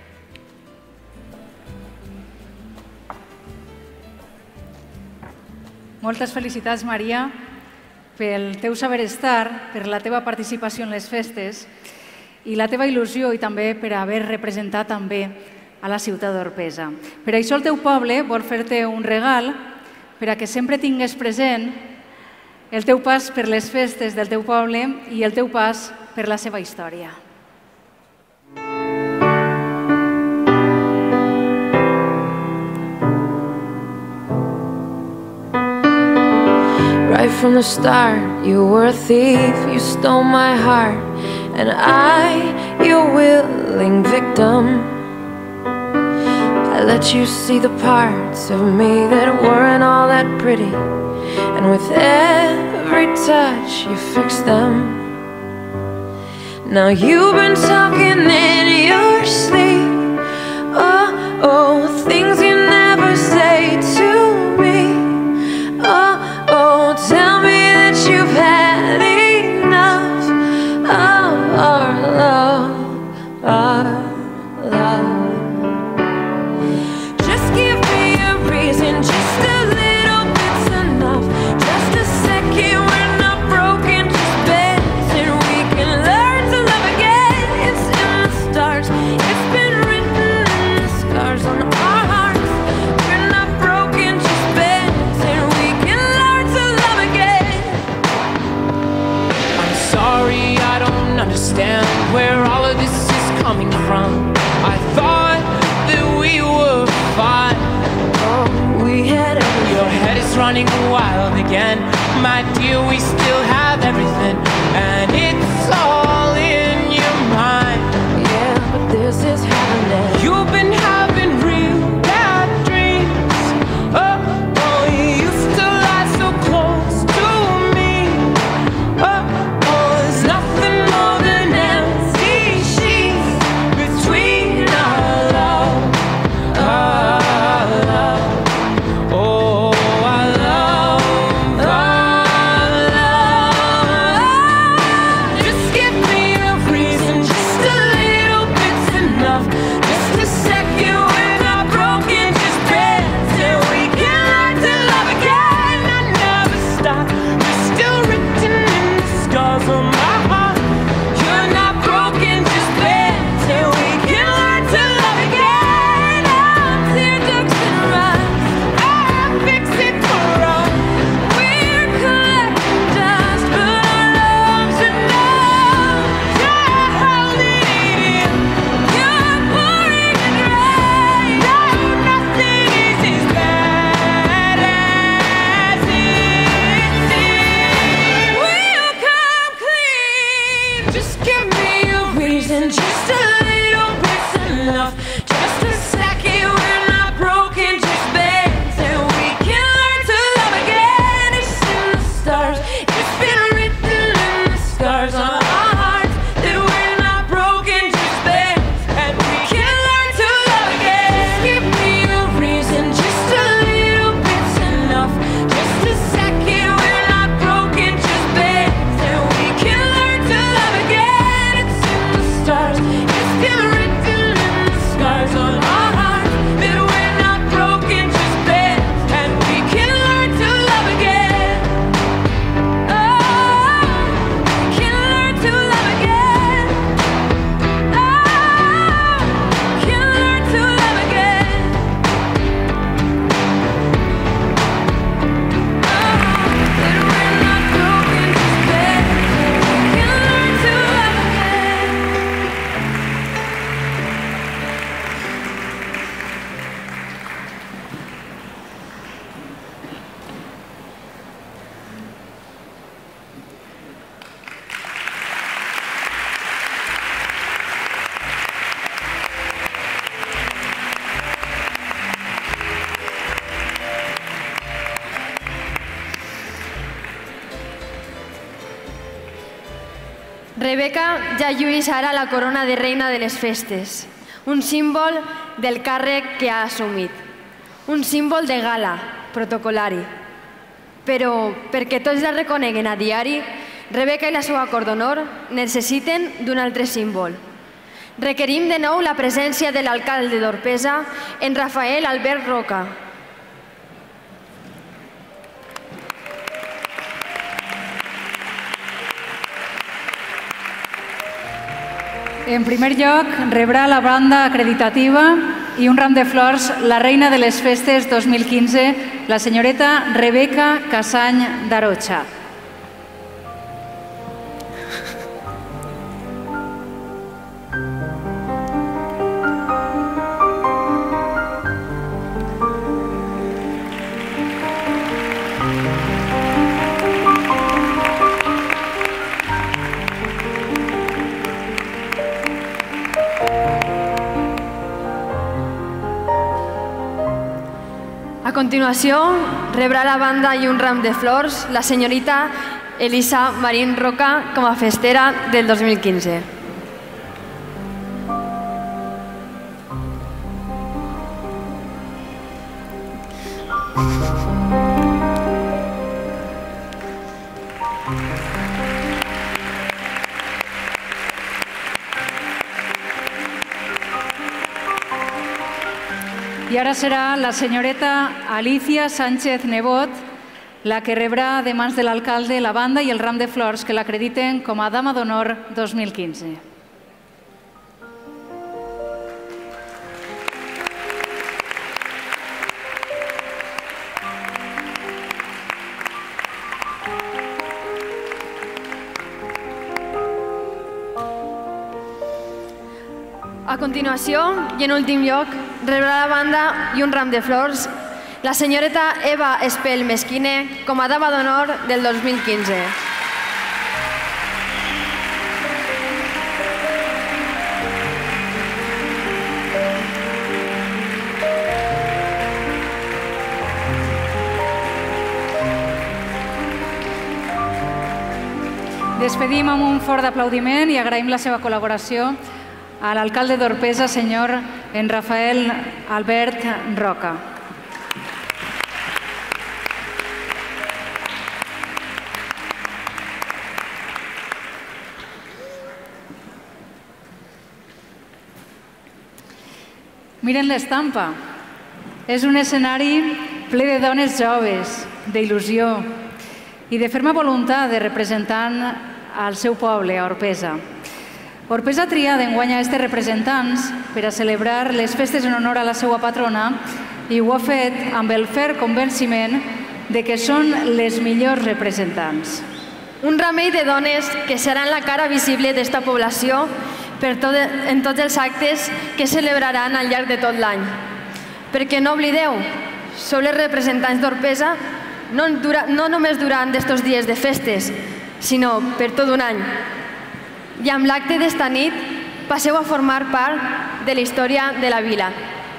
Moltes felicitats, Maria, pel teu saber estar, per la teva participació en les festes i la teva il·lusió i també per haver representat també a la ciutat d'Orpesa. Per això el teu poble vol fer-te un regal per a que sempre tingues present el teu pas per les festes del teu poble i el teu pas per la seva història. Right from the start, you were a thief, you stole my heart, and I, your willing victim. I let you see the parts of me that weren't all that pretty, and with every touch you fixed them. Now you've been talking in your sleep, oh, oh, things you never say to me, oh, oh, tell me that you've had enough of our love, our love. Just give me a reason, just a little bit's enough. Just a second, we're not broken, just bends, and we can learn to love again. It's in the stars, it's been written in the scars on our hearts. We're not broken, just bends, and we can learn to love again. I'm sorry, I don't understand where all of this is coming from. I thought that we were fine. Oh, we had everything. Your head is running wild again. My dear, we still have everything, and it's all in your mind. Yeah, but this is happening. You've been having real bad dreams. Oh, oh, you used to lie so close to me. Oh, oh, there's nothing more than empty sheets between our love, our love. Oh, our love, our love. Just give Rebeca ja lluís ara la corona de reina de les festes, un símbol del càrrec que ha assumit, un símbol de gala, protocolari. Però perquè tots la reconeguen a diari, Rebeca i la seva cort d'honor necessiten d'un altre símbol. Requerim de nou la presència de l'alcalde d'Orpesa, en Rafael Albert Roca. En primer lloc, rebrà la banda acreditativa i un ram de flors la reina de les festes 2015, la senyoreta Rebeca Casany d'Arocha. A continuació, rebrà la banda i un ram de flors la senyorita Elisa Marín Roca com a festera del 2015. I ara serà la senyoreta Alicia Sánchez Nebot la que rebrà de mans de l'alcalde la banda i el ram de flors que l'acrediten com a Dama d'Honor 2015. A continuació, i en últim lloc, rebrà la banda i un ram de flors la senyoreta Eva Espel Mesquine com a Dama d'Honor del 2015. Despedim amb un fort aplaudiment i agraïm la seva col·laboració a l'alcalde d'Orpesa, senyor en Rafael Albert Roca. Miren l'estampa. És un escenari ple de dones joves, d'il·lusió i de ferma voluntat de representant al seu poble, a Orpesa. Orpesa ha triat d'enguany a aquests representants per a celebrar les festes en honor a la seva patrona i ho ha fet amb el ferm convenciment de que són les millors representants. Un remei de dones que seran la cara visible d'esta població en tots els actes que celebraran al llarg de tot l'any. Perquè no oblideu, sou les representants d'Orpesa no només durant aquests dies de festes, sinó per tot un any. I amb l'acte d'esta nit passeu a formar part de la història de la vila.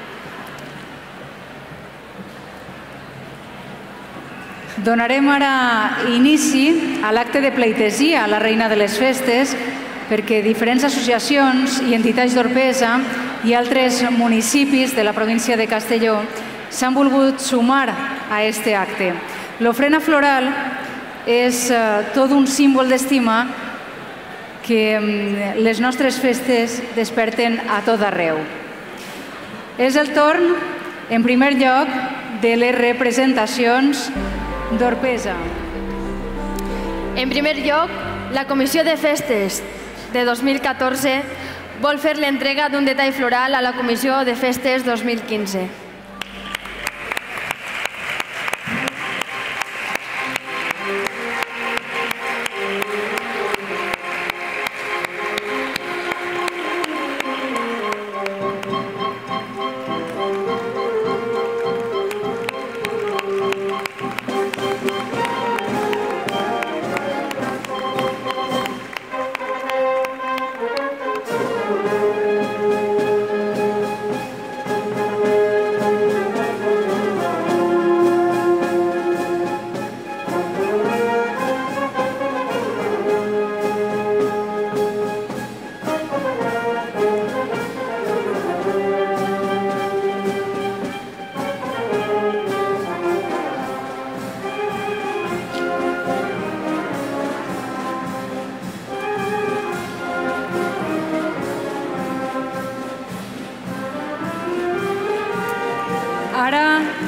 Donarem ara inici a l'acte de pleitesia a la reina de les festes perquè diferents associacions i entitats d'Orpesa i altres municipis de la província de Castelló s'han volgut sumar a aquest acte. L'ofrena floral és tot un símbol d'estima que les nostres festes desperten a tot arreu. És el torn, en primer lloc, de les representacions d'Orpesa. En primer lloc, la Comissió de Festes de 2014 vol fer l'entrega d'un detall floral a la Comissió de Festes 2015.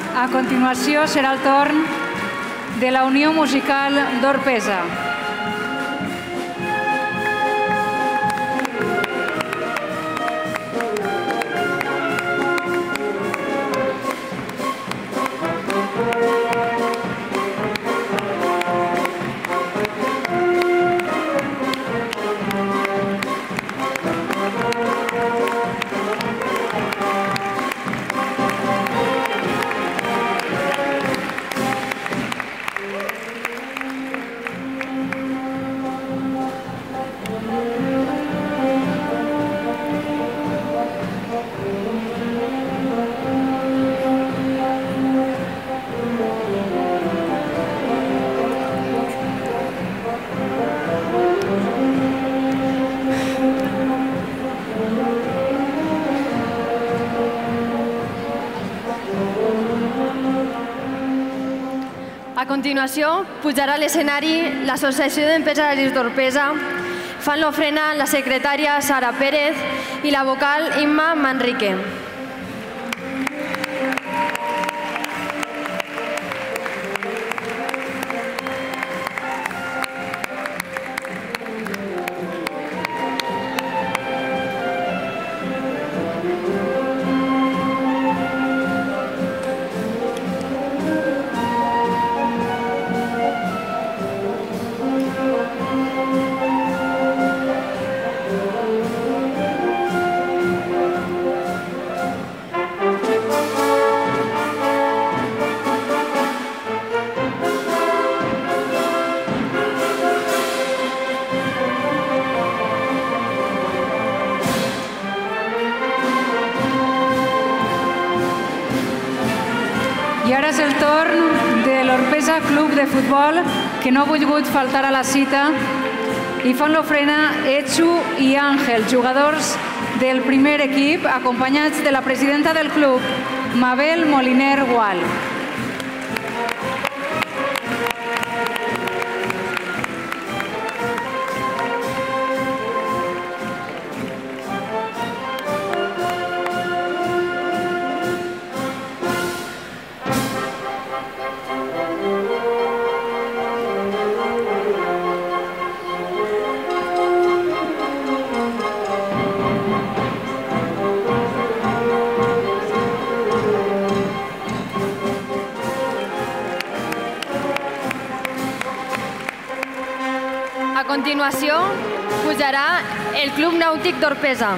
a continuació serà el torn de la Unió Musical d'Orpesa. A continuació, pujarà a l'escenari l'Associació d'Empresaris d'Orpesa, fan l'ofrena la secretària Sara Pérez i la vocal Imma Manrique. I ara és el torn de l'Orpesa Club de Futbol, que no ha volgut faltar a la cita, i fan l'ofrena Etxu i Àngel, jugadors del primer equip, acompanyats de la presidenta del club, Mabel Moliner Gual. A continuació, pujarà el Club Nàutic d'Orpesa.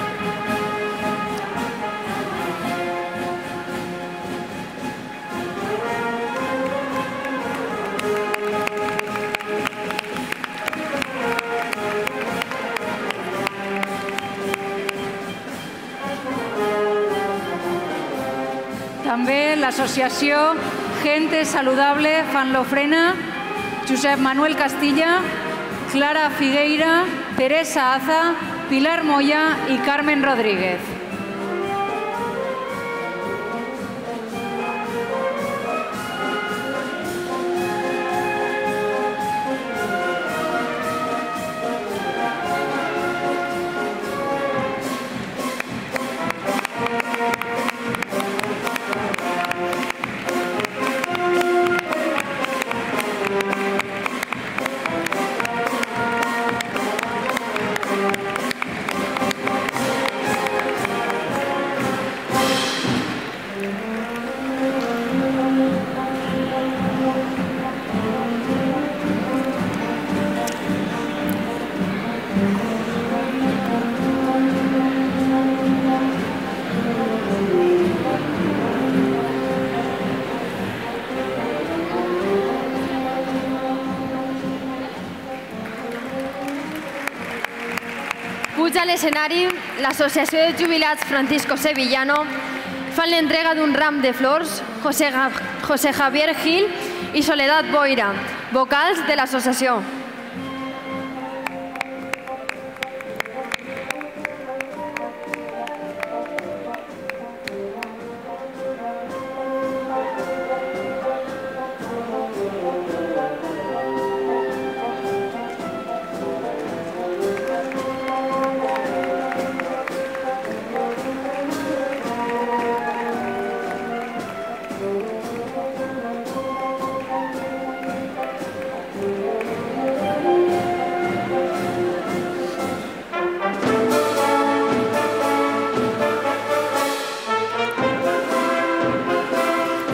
També l'associació Gente Saludable fan l'ofrena Josep Manuel Castilla, Clara Figueira, Teresa Aza, Pilar Moya i Carmen Rodríguez. Puja a l'escenari l'Associació de Jubilats Francisco Sevillano, fan l'entrega d'un ram de flors José Javier Gil i Soledad Boira, vocals de l'associació.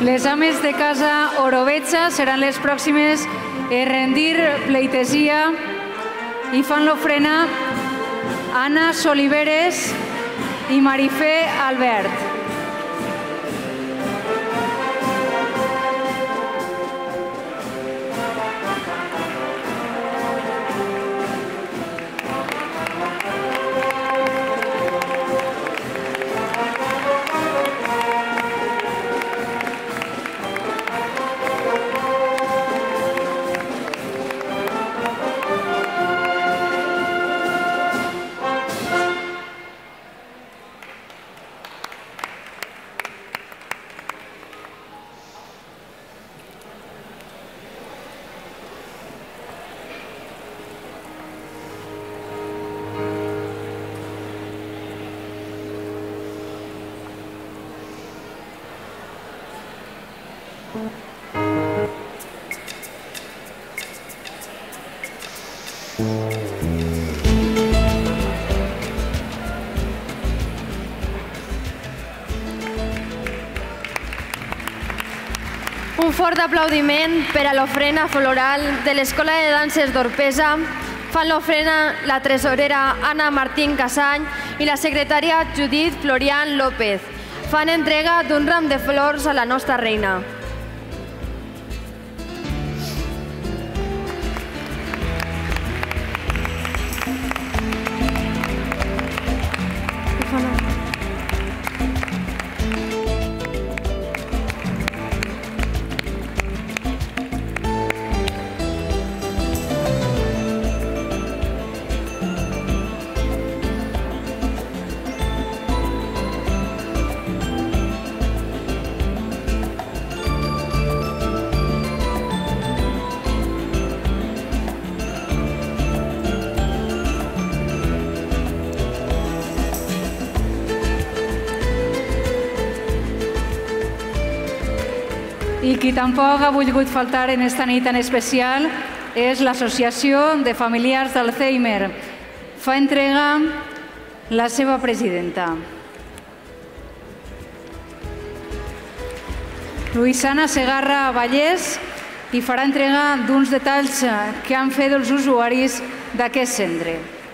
Les ames de casa Orovetxa seran les pròximes a rendir pleitesia i fan l'ofrena Anna Soliveres i Marifé Albert. Un fort aplaudiment per a l'ofrena floral de l'Escola de Danses d'Orpesa. Fan l'ofrena la tresorera Anna Martín Casany i la secretària Judit Florian López. Fan entrega d'un ram de flors a la nostra reina. I qui tampoc ha volgut faltar en esta nit tan especial és l'Associació de Familiars d'Alzheimer. Fa entrega la seva presidenta. Luisana Segarra Vallès i farà entrega d'uns detalls que han fet els usuaris d'aquest centre.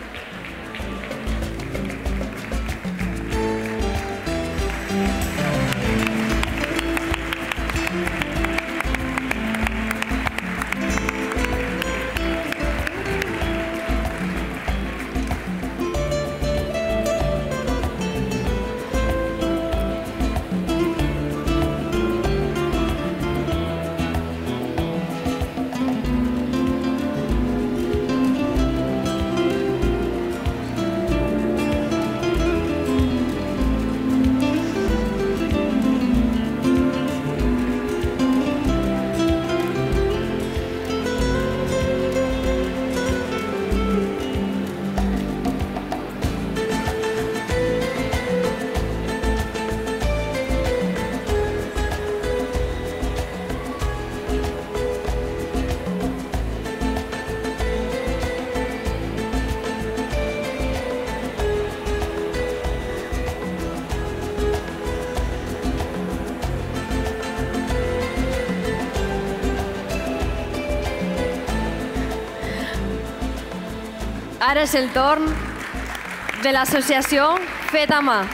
Ara és el torn de l'associació Fet a Mà.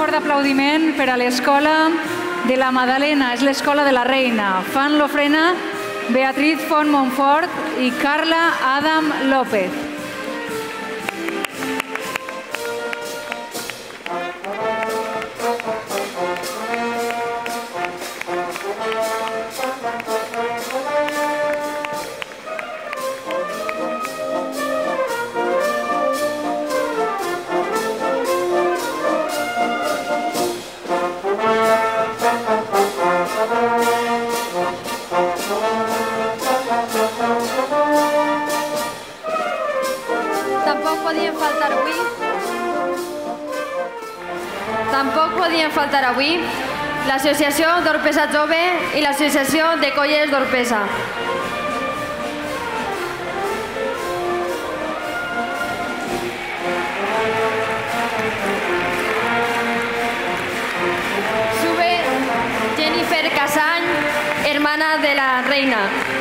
fort d'aplaudiment per a l'Escola de la Madalena, és l'Escola de la Reina. Fan l'ofrena Beatriz Font Montfort i Carla Adam López. Tampoc podien faltar avui l'Associació d'Orpesa Jove i l'Associació de Colles d'Orpesa. Sube Jennifer Casany, hermana de la reina.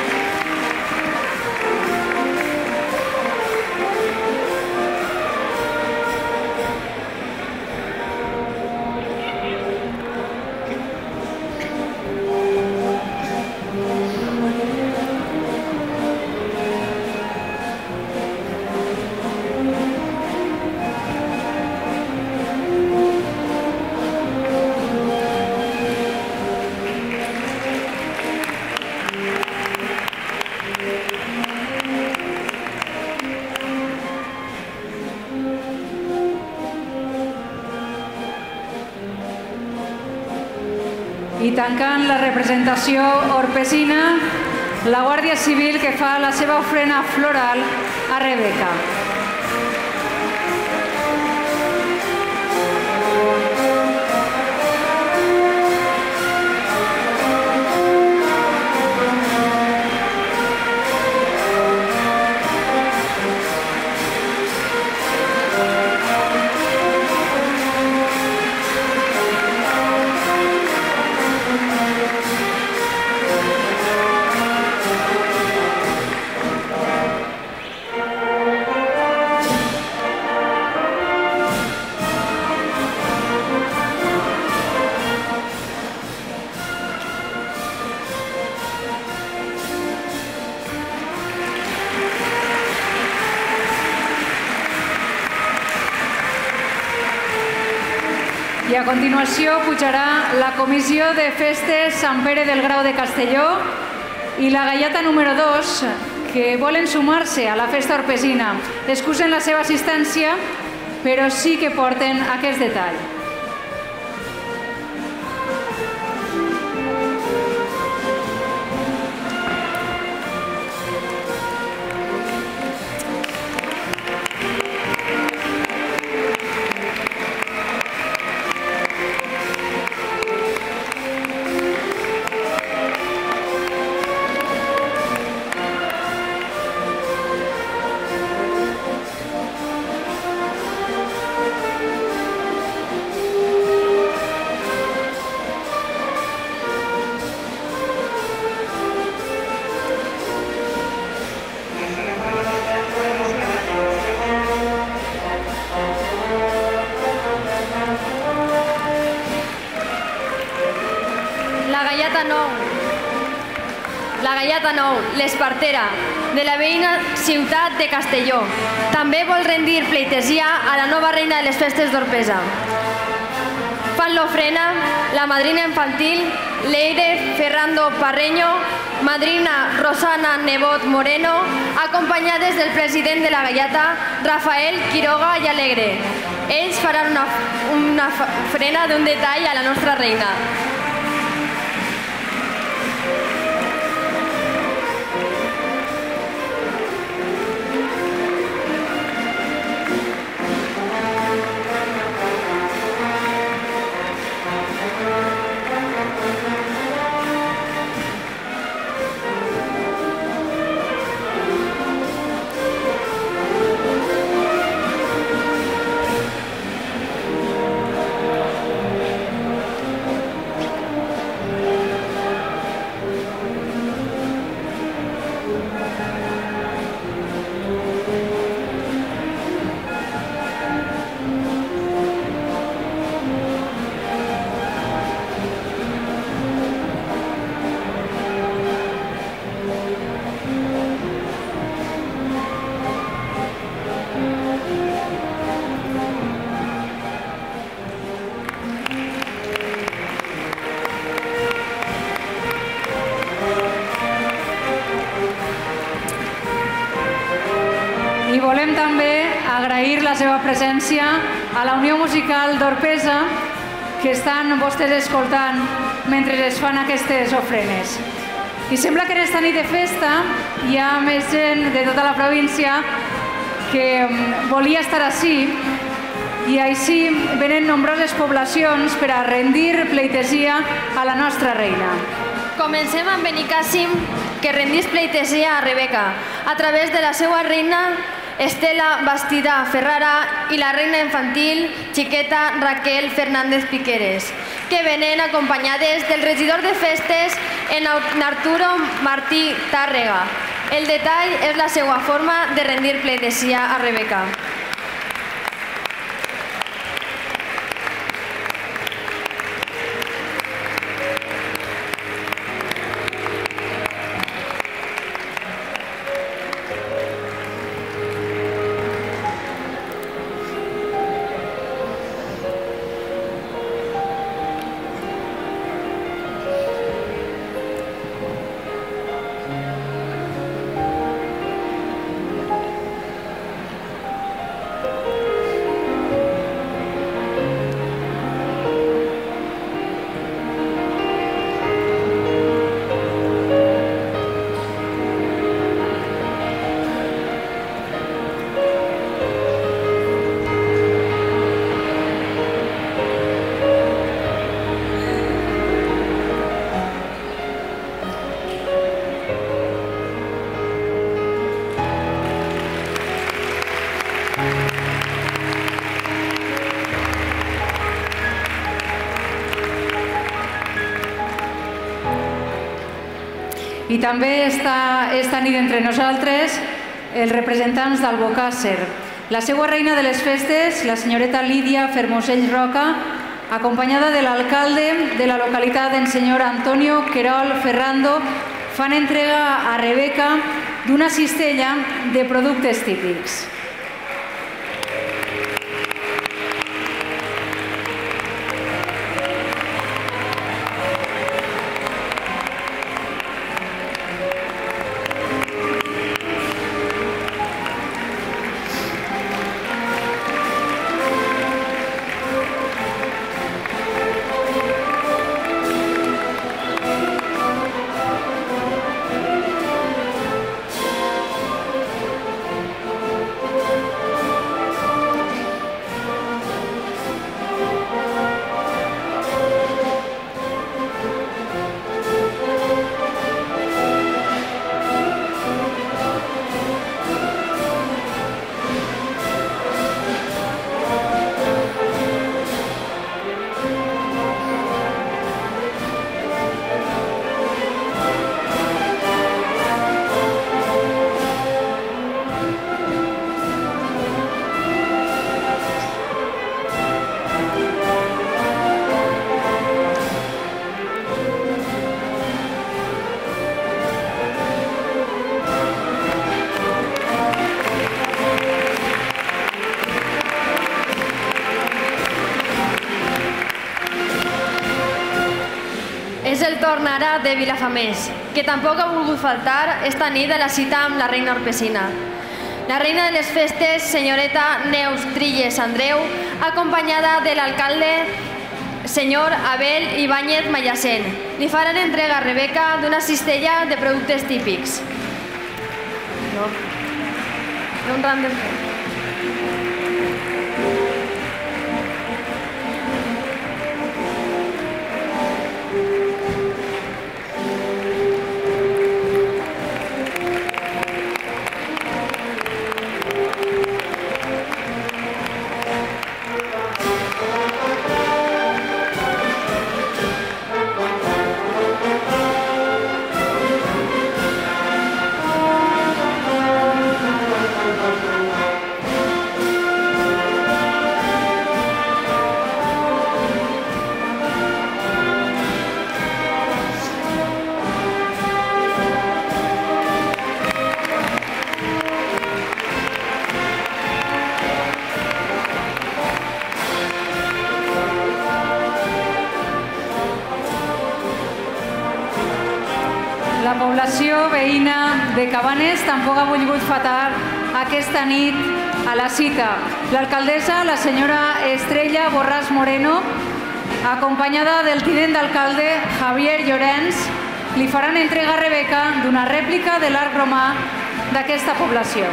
I tancant la representació orpesina, la Guàrdia Civil que fa la seva ofrena floral a Rebeca. I a continuació pujarà la Comissió de Festes Sant Pere del Grau de Castelló i la gaiata número 2, que volen sumar-se a la festa orpesina. Excusen la seva assistència, però sí que porten aquest detall. La gaiata 9, l'Espartera, de la veïna ciutat de Castelló. També vol rendir pleitesia a la nova reina de les festes d'Orpesa. Fan l'ofrena la madrina infantil Leire Ferrando Parreño, madrina Rosana Nebot Moreno, acompanyades del president de la gaiata, Rafael Quiroga i Alegre. Ells faran una ofrena d'un detall a la nostra reina. volem també agrair la seva presència a la Unió Musical d'Orpesa, que estan vostès escoltant mentre es fan aquestes ofrenes. I sembla que en esta nit de festa hi ha més gent de tota la província que volia estar ací i així venen nombroses poblacions per a rendir pleitesia a la nostra reina. Comencem amb Benicàssim, que rendís pleitesia a Rebeca a través de la seva reina Estela Bastida Ferrara i la reina infantil xiqueta Raquel Fernández Piqueres, que venen acompanyades del regidor de festes en Arturo Martí Tàrrega. El detall és la seva forma de rendir pleitesia a Rebeca. I també esta nit entre nosaltres els representants d'Albocàsser. La seva reina de les festes, la senyoreta Lídia Fermosell Roca, acompanyada de l'alcalde de la localitat, el senyor Antonio Querol Ferrando, fan entrega a Rebeca d'una cistella de productes típics. És el torn ara de Vilafamés, que tampoc ha volgut faltar esta nit a la cita amb la reina orpesina. La reina de les festes, senyoreta Neus Trilles Andreu, acompanyada de l'alcalde, senyor Abel Ibáñez Mayacén. Li faran entrega a Rebeca d'una cistella de productes típics. Un ram de... La població veïna de Cabanes tampoc ha volgut faltar aquesta nit a la cita. L'alcaldessa, la senyora Estrella Borràs Moreno, acompanyada del tinent d'alcalde Javier Llorenç, li faran entrega a Rebeca d'una rèplica de l'arc romà d'aquesta població.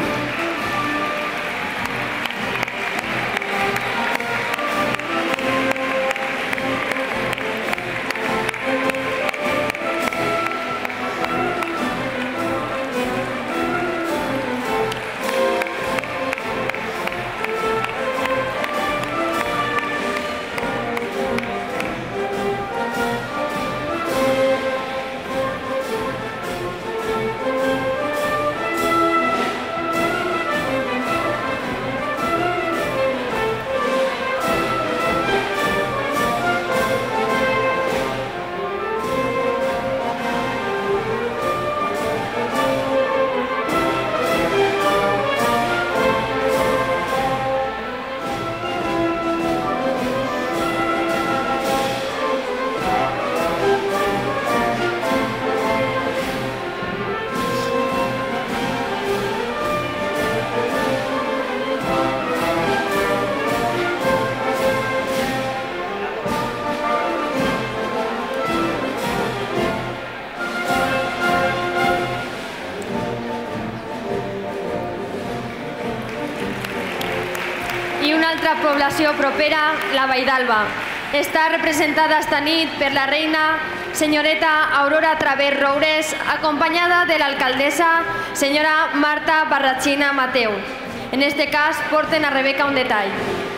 Població propera, la Vall d'Alba. Està representada esta nit per la reina senyoreta Aurora Traver Roures, acompanyada de l'alcaldessa senyora Marta Barratxina Mateu. En este cas, porten a Rebeca un detall.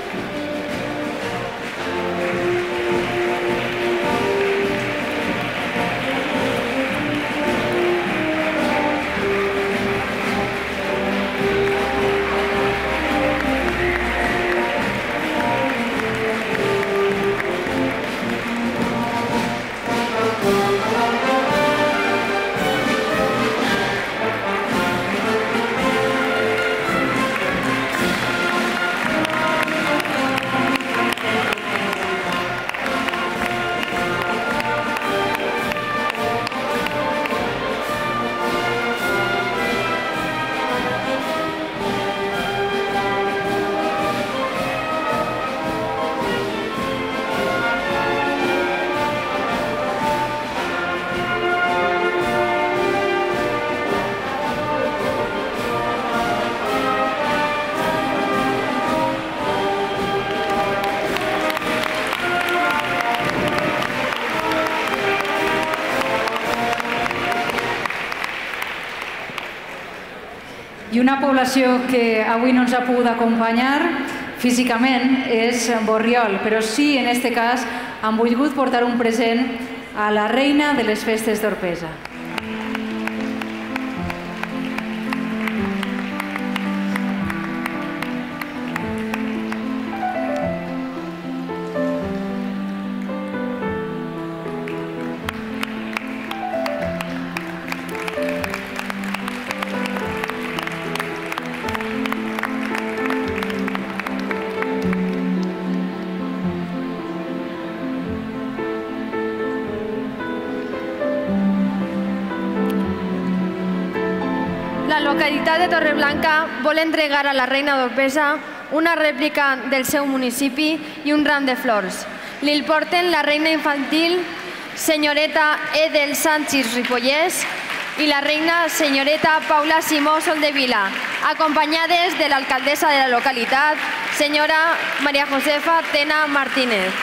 I una població que avui no ens ha pogut acompanyar físicament és Borriol, però sí, en aquest cas, han volgut portar un present a la reina de les festes d'Orpesa. La localitat de Torreblanca vol entregar a la reina d'Orpesa una rèplica del seu municipi i un ram de flors. Li porten la reina infantil, senyoreta Edel Sánchez Ripollès, i la reina senyoreta Paula Simó Soldevila, acompanyades de l'alcaldessa de la localitat, senyora María Josefa Tena Martínez.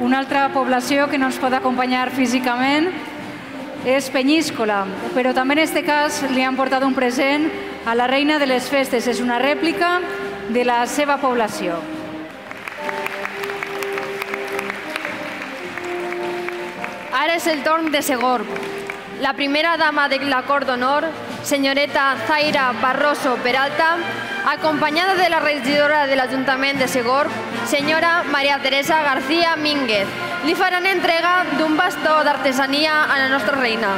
Una altra població que no ens pot acompanyar físicament és Penyíscola, però també en aquest cas li han portat un present a la reina de les festes. És una rèplica de la seva població. Ara és el torn de Segorb. La primera dama de la Cort d'Honor, senyoreta Zaira Barroso Peralta, acompanyada de la regidora de l'Ajuntament de Segorb, senyora Maria Teresa García Mínguez, li faran entrega d'un bastó d'artesania a la nostra reina.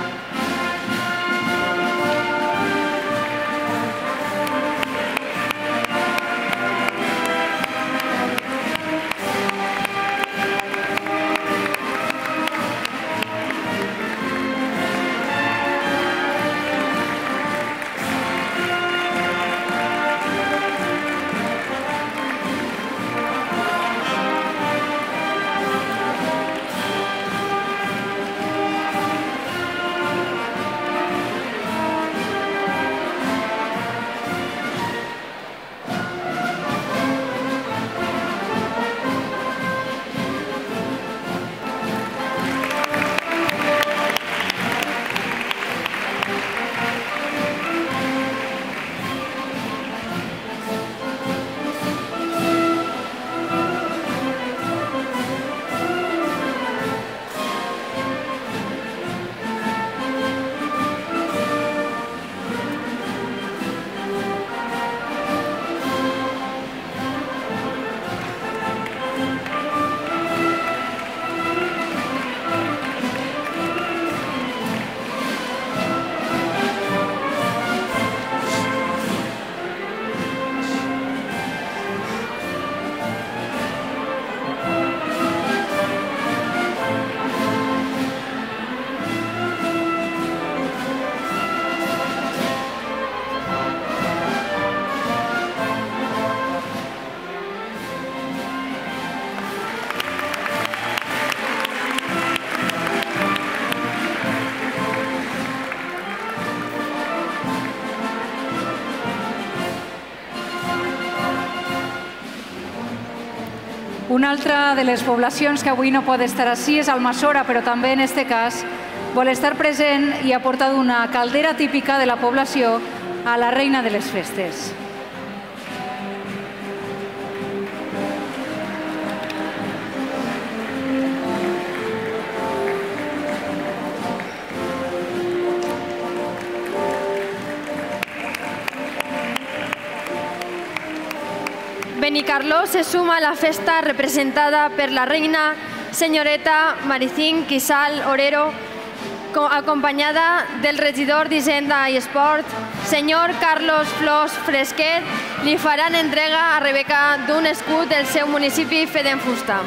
Una altra de les poblacions que avui no pot estar ací és Almassora, però també en aquest cas vol estar present i ha portat una caldera típica de la població a la reina de les festes. Benicarló se suma a la festa representada per la reina senyoreta Maricín Quisal Orero, acompanyada del regidor d'Hisenda i Esport, senyor Carlos Flors Fresquet. Li faran entrega a Rebeca d'un escut del seu municipi fet en fusta.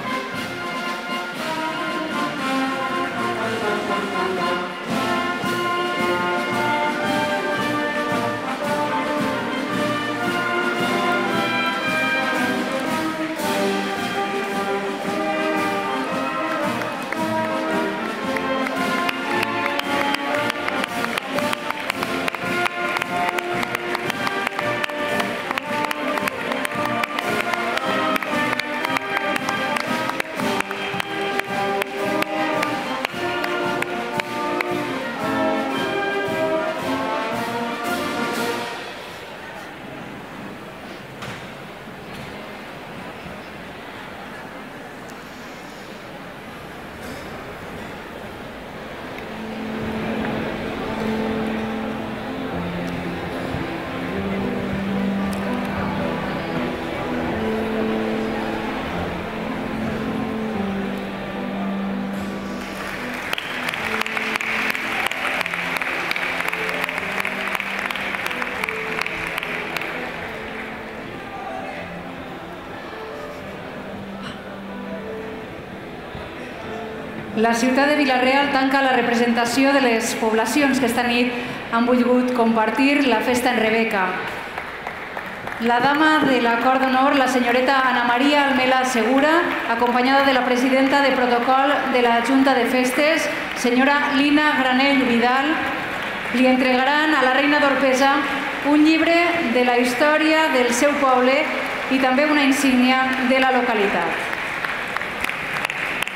La ciutat de Vila-real tanca la representació de les poblacions que esta nit han volgut compartir la festa en Rebeca. La dama de la Cort d'Honor, la senyoreta Ana Maria Almela Segura, acompanyada de la presidenta de protocol de la Junta de Festes, senyora Lina Granell Vidal, li entregaran a la reina d'Orpesa un llibre de la història del seu poble i també una insígnia de la localitat.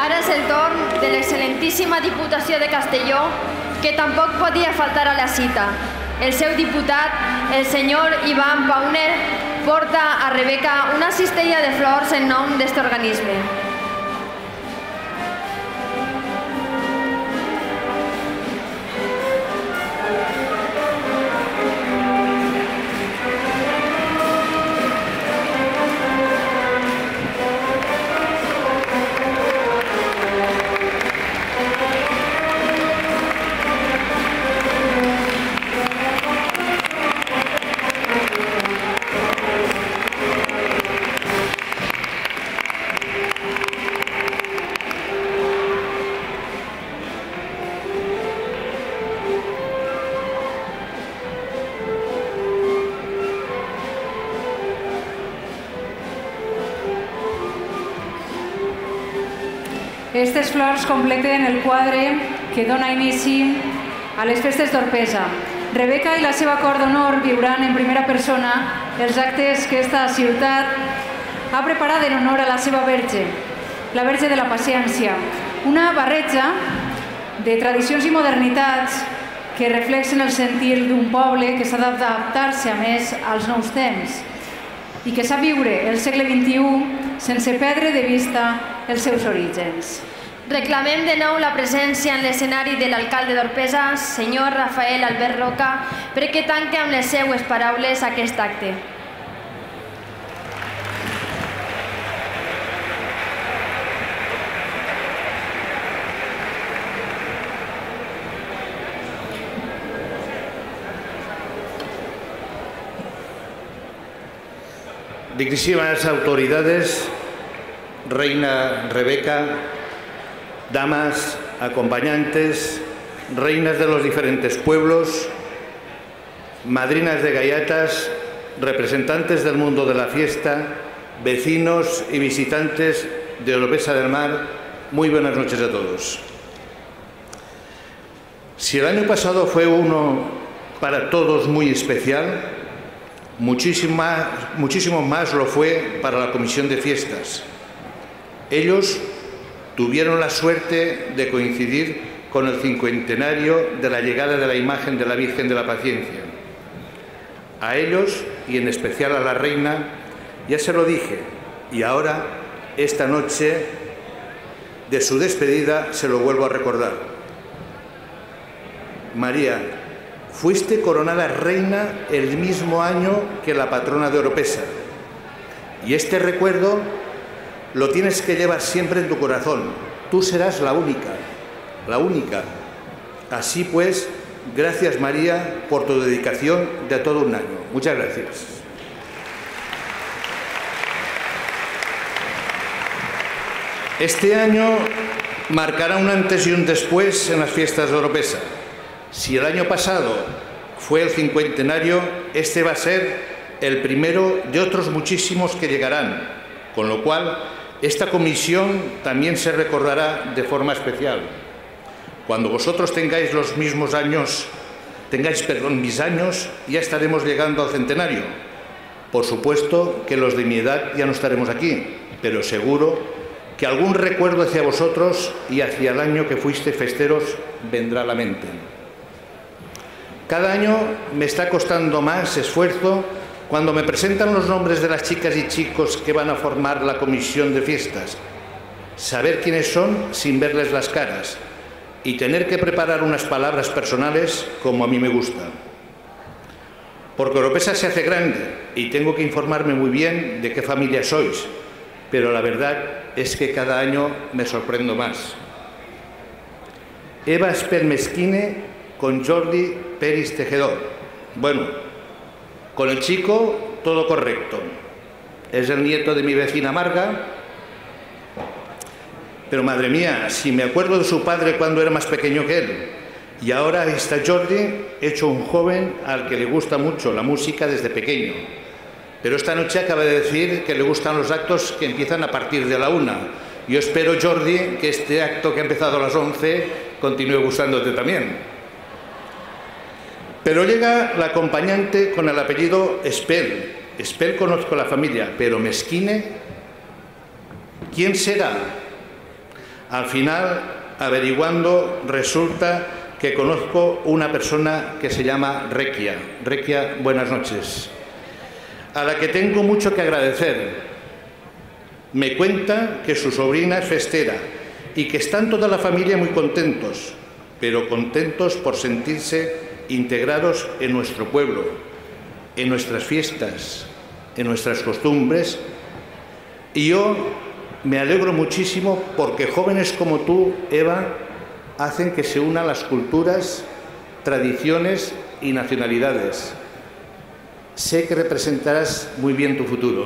ara és el torn de l'excel·lentíssima Diputació de Castelló, que tampoc podia faltar a la cita. El seu diputat, el senyor Ivan Pauner, porta a Rebeca una cistella de flors en nom d'este organisme. Aquestes flors completen el quadre que dona inici a les festes d'Orpesa. Rebeca i la seva cort d'honor viuran en primera persona els actes que esta ciutat ha preparat en honor a la seva verge, la Verge de la Paciència, una barreja de tradicions i modernitats que reflexen el sentir d'un poble que s'ha d'adaptar-se a més als nous temps i que sap viure el segle XXI sense perdre de vista els seus orígens. Reclamem de nou la presència en l'escenari de l'alcalde d'Orpesa, senyor Rafael Albert Roca, perquè tanque amb les seues paraules aquest acte. Dignísimas autoridades, Reina Rebeca, damas, acompañantes, reinas de los diferentes pueblos, madrinas de gayatas, representantes del mundo de la fiesta, vecinos y visitantes de Oropesa del Mar, muy buenas noches a todos. Si el año pasado fue uno para todos muy especial, muchísimo más lo fue para la Comisión de Fiestas. Ellos tuvieron la suerte de coincidir con el 50º de la llegada de la imagen de la Virgen de la Paciencia. A ellos, y en especial a la Reina, ya se lo dije, y ahora, esta noche de su despedida, se lo vuelvo a recordar. María, fuiste coronada reina el mismo año que la patrona de Oropesa, y este recuerdo lo tienes que llevar siempre en tu corazón. Tú serás la única, la única. Así pues, gracias María por tu dedicación de todo un año. Muchas gracias. Este año marcará un antes y un después en las fiestas de Oropesa. Si el año pasado fue el 50º, este va a ser el primero de otros muchísimos que llegarán, con lo cual esta comisión también se recordará de forma especial. Cuando vosotros tengáis los mismos años, mis años, ya estaremos llegando al centenario. Por supuesto que los de mi edad ya no estaremos aquí, pero seguro que algún recuerdo hacia vosotros y hacia el año que fuiste festeros vendrá a la mente. Cada año me está costando más esfuerzo cuando me presentan los nombres de las chicas y chicos que van a formar la comisión de fiestas, saber quiénes son sin verles las caras y tener que preparar unas palabras personales como a mí me gusta. Porque Oropesa se hace grande y tengo que informarme muy bien de qué familia sois, pero la verdad es que cada año me sorprendo más. Eva Spermesquine con Jordi Peris Tejedor. Bueno, con el chico todo correcto. Es el nieto de mi vecina Marga. Pero madre mía, si me acuerdo de su padre cuando era más pequeño que él. Y ahora está Jordi, hecho un joven al que le gusta mucho la música desde pequeño. Pero esta noche acaba de decir que le gustan los actos que empiezan a partir de la 1. Yo espero, Jordi, que este acto que ha empezado a las 11 continúe gustándote también. Pero llega la acompañante con el apellido Espel. Espel conozco la familia, pero Mesquine, ¿quién será? Al final, averiguando, resulta que conozco una persona que se llama Requia. Requia, buenas noches. A la que tengo mucho que agradecer. Me cuenta que su sobrina es festera y que están toda la familia muy contentos, pero contentos por sentirse integrados en nuestro pueblo, en nuestras fiestas, en nuestras costumbres. Y yo me alegro muchísimo porque jóvenes como tú, Eva, hacen que se unan las culturas, tradiciones y nacionalidades. Sé que representarás muy bien tu futuro.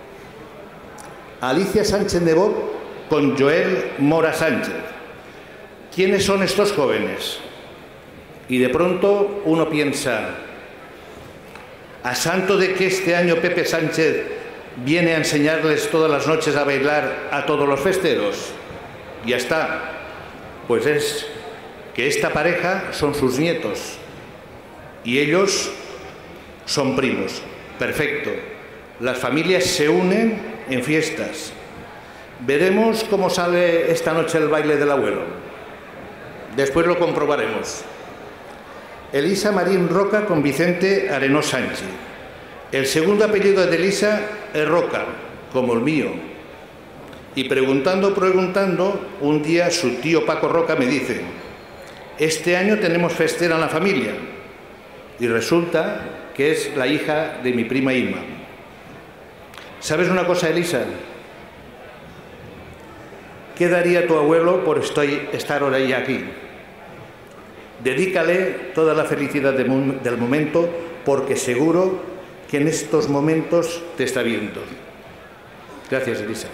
Alicia Sánchez Nebot con Joel Mora Sánchez. ¿Quiénes son estos jóvenes? Y de pronto uno piensa, ¿a santo de que este año Pepe Sánchez viene a enseñarles todas las noches a bailar a todos los festeros? Ya está. Pues es que esta pareja son sus nietos y ellos son primos. Perfecto. Las familias se unen en fiestas. Veremos cómo sale esta noche el baile del abuelo. Después lo comprobaremos. Elisa Marín Roca con Vicente Arenós Sánchez. El segundo apellido de Elisa es Roca, como el mío. Y preguntando, un día su tío Paco Roca me dice, este año tenemos festera en la familia. Y resulta que es la hija de mi prima Irma. ¿Sabes una cosa, Elisa? ¿Qué daría tu abuelo por estar ahora ya aquí? Dedícale toda la felicidad del momento, porque seguro que en estos momentos te está viendo. Gracias, Elisa.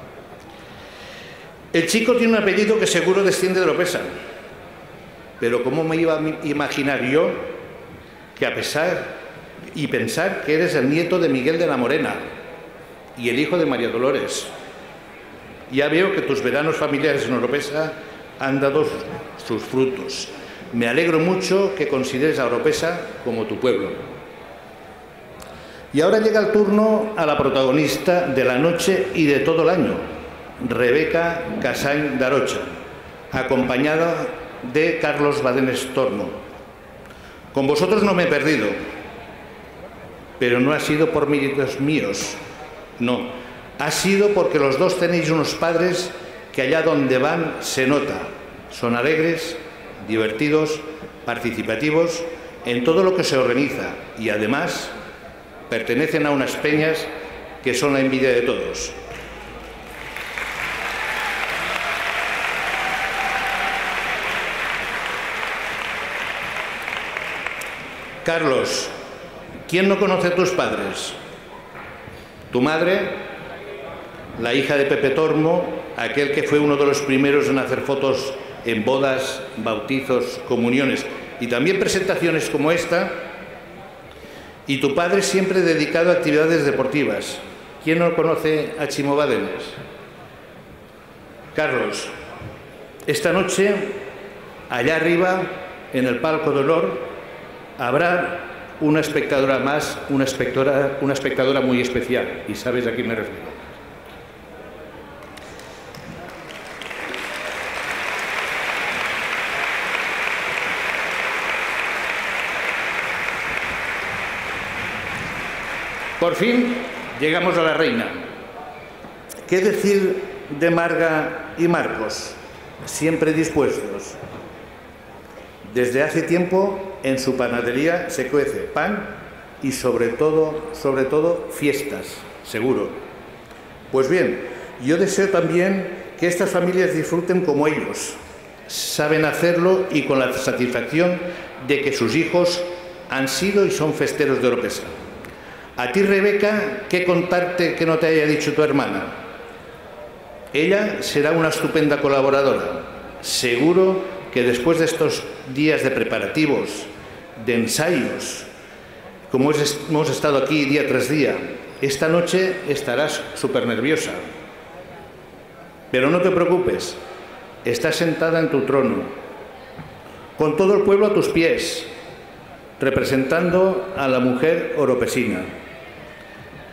El chico tiene un apellido que seguro desciende de Oropesa. Pero ¿cómo me iba a imaginar yo que pensar que eres el nieto de Miguel de la Morena y el hijo de María Dolores? Ya veo que tus veranos familiares en Oropesa han dado sus frutos. Me alegro mucho que consideres a Oropesa como tu pueblo. Y ahora llega el turno a la protagonista de la noche y de todo el año, Rebeca Casañ Darocha, acompañada de Carlos Badenes Tormo. Con vosotros no me he perdido, pero no ha sido por méritos míos, no. Ha sido porque los dos tenéis unos padres que allá donde van se nota. Son alegres, divertidos, participativos en todo lo que se organiza y además pertenecen a unas peñas que son la envidia de todos. Carlos, ¿quién no conoce a tus padres? Tu madre, la hija de Pepe Tormo, aquel que fue uno de los primeros en hacer fotos en bodas, bautizos, comuniones y también presentaciones como esta, y tu padre siempre dedicado a actividades deportivas. ¿Quién no conoce a Chimo Badenes? Carlos, esta noche, allá arriba, en el palco de honor, habrá una espectadora más, una espectadora muy especial, y sabes a quién me refiero. Por fin llegamos a la reina. ¿Qué decir de Marga y Marcos? Siempre dispuestos. Desde hace tiempo en su panadería se cuece pan y sobre todo fiestas, seguro. Pues bien, yo deseo también que estas familias disfruten como ellos. Saben hacerlo y con la satisfacción de que sus hijos han sido y son festeros de Oropesa. A ti, Rebeca, ¿qué contarte que no te haya dicho tu hermana? Ella será una estupenda colaboradora. Seguro que después de estos días de preparativos, de ensayos, como hemos estado aquí día tras día, esta noche estarás súper nerviosa. Pero no te preocupes, estás sentada en tu trono, con todo el pueblo a tus pies, representando a la mujer oropesina.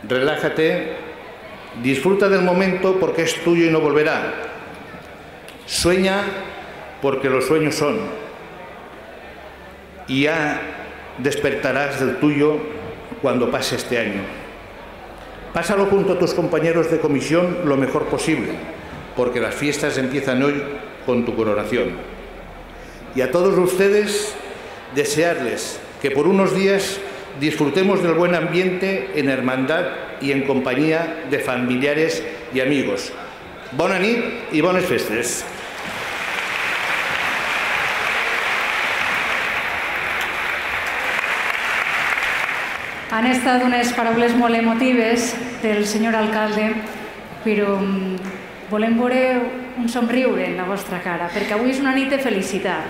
Relájate, disfruta del momento porque es tuyo y no volverá. Sueña porque los sueños son, y ya despertarás del tuyo cuando pase este año. Pásalo junto a tus compañeros de comisión lo mejor posible, porque las fiestas empiezan hoy con tu coronación. Y a todos ustedes, desearles que por unos días disfrutemos del buen ambiente en hermandad y en compañía de familiares y amigos. Bona nit i bones festes. Han estat unes paraules molt emotives del senyor alcalde, però volem veure un somriure en la vostra cara, perquè avui és una nit de felicitat.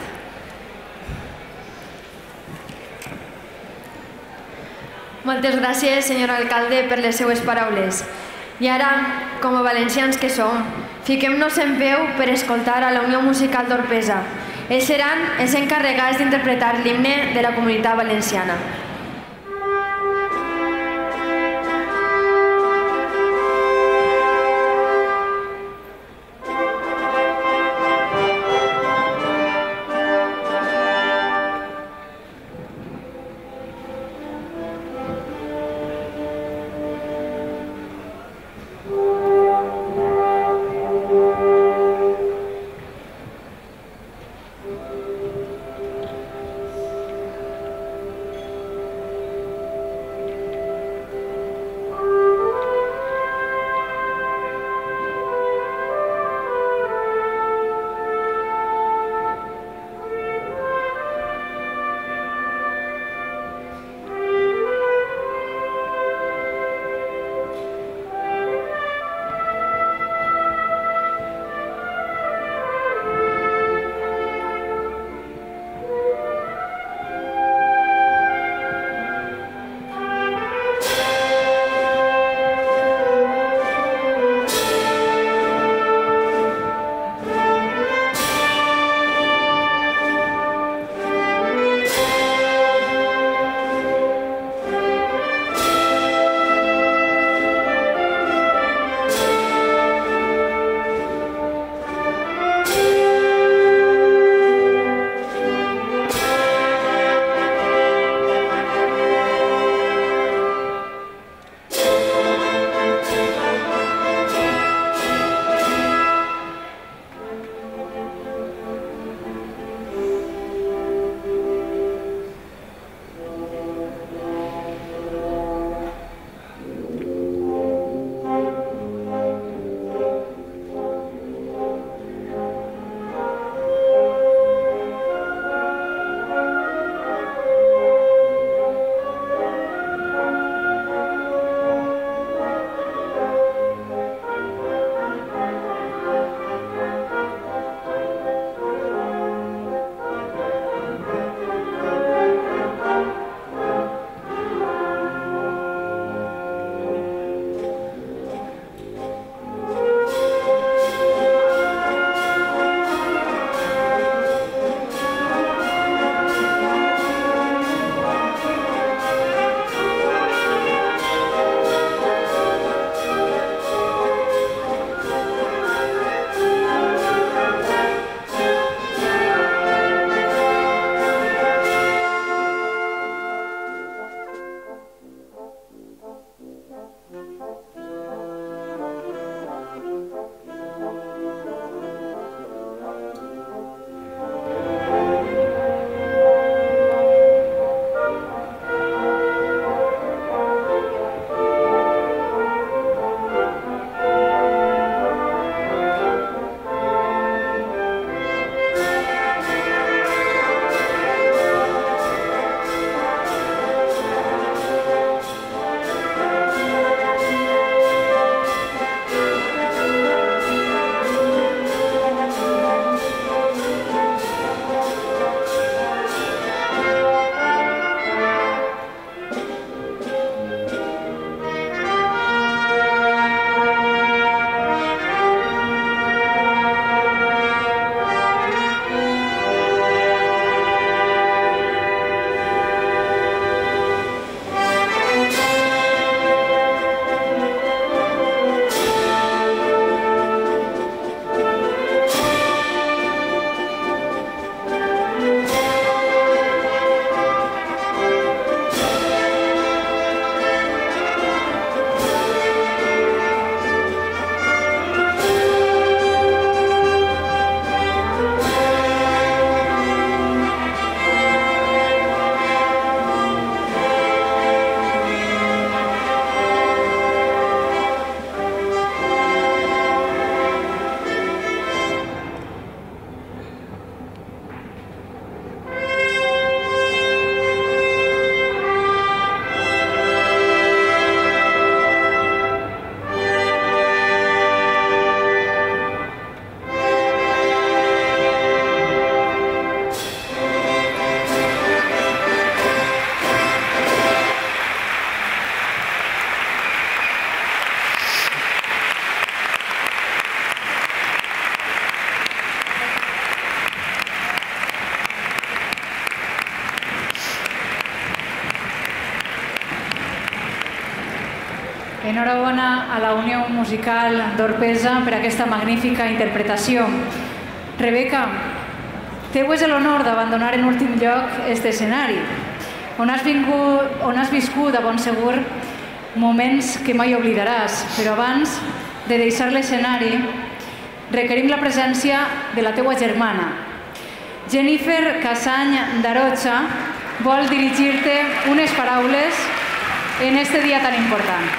Moltes gràcies, senyor alcalde, per les seues paraules. I ara, com a valencians que som, fiquem-nos en peu per escoltar a la Unió Musical d'Orpesa. Ells seran els encarregats d'interpretar l'himne de la Comunitat Valenciana. Enhorabona a la Unió Musical d'Orpesa per aquesta magnífica interpretació. Rebeca, teu és l'honor d'abandonar en últim lloc aquest escenari, on has viscut, a bon segur, moments que mai oblidaràs, però abans de deixar l'escenari requerim la presència de la teua germana. Jennifer Casany d'Arocha vol dirigir-te unes paraules en este dia tan important.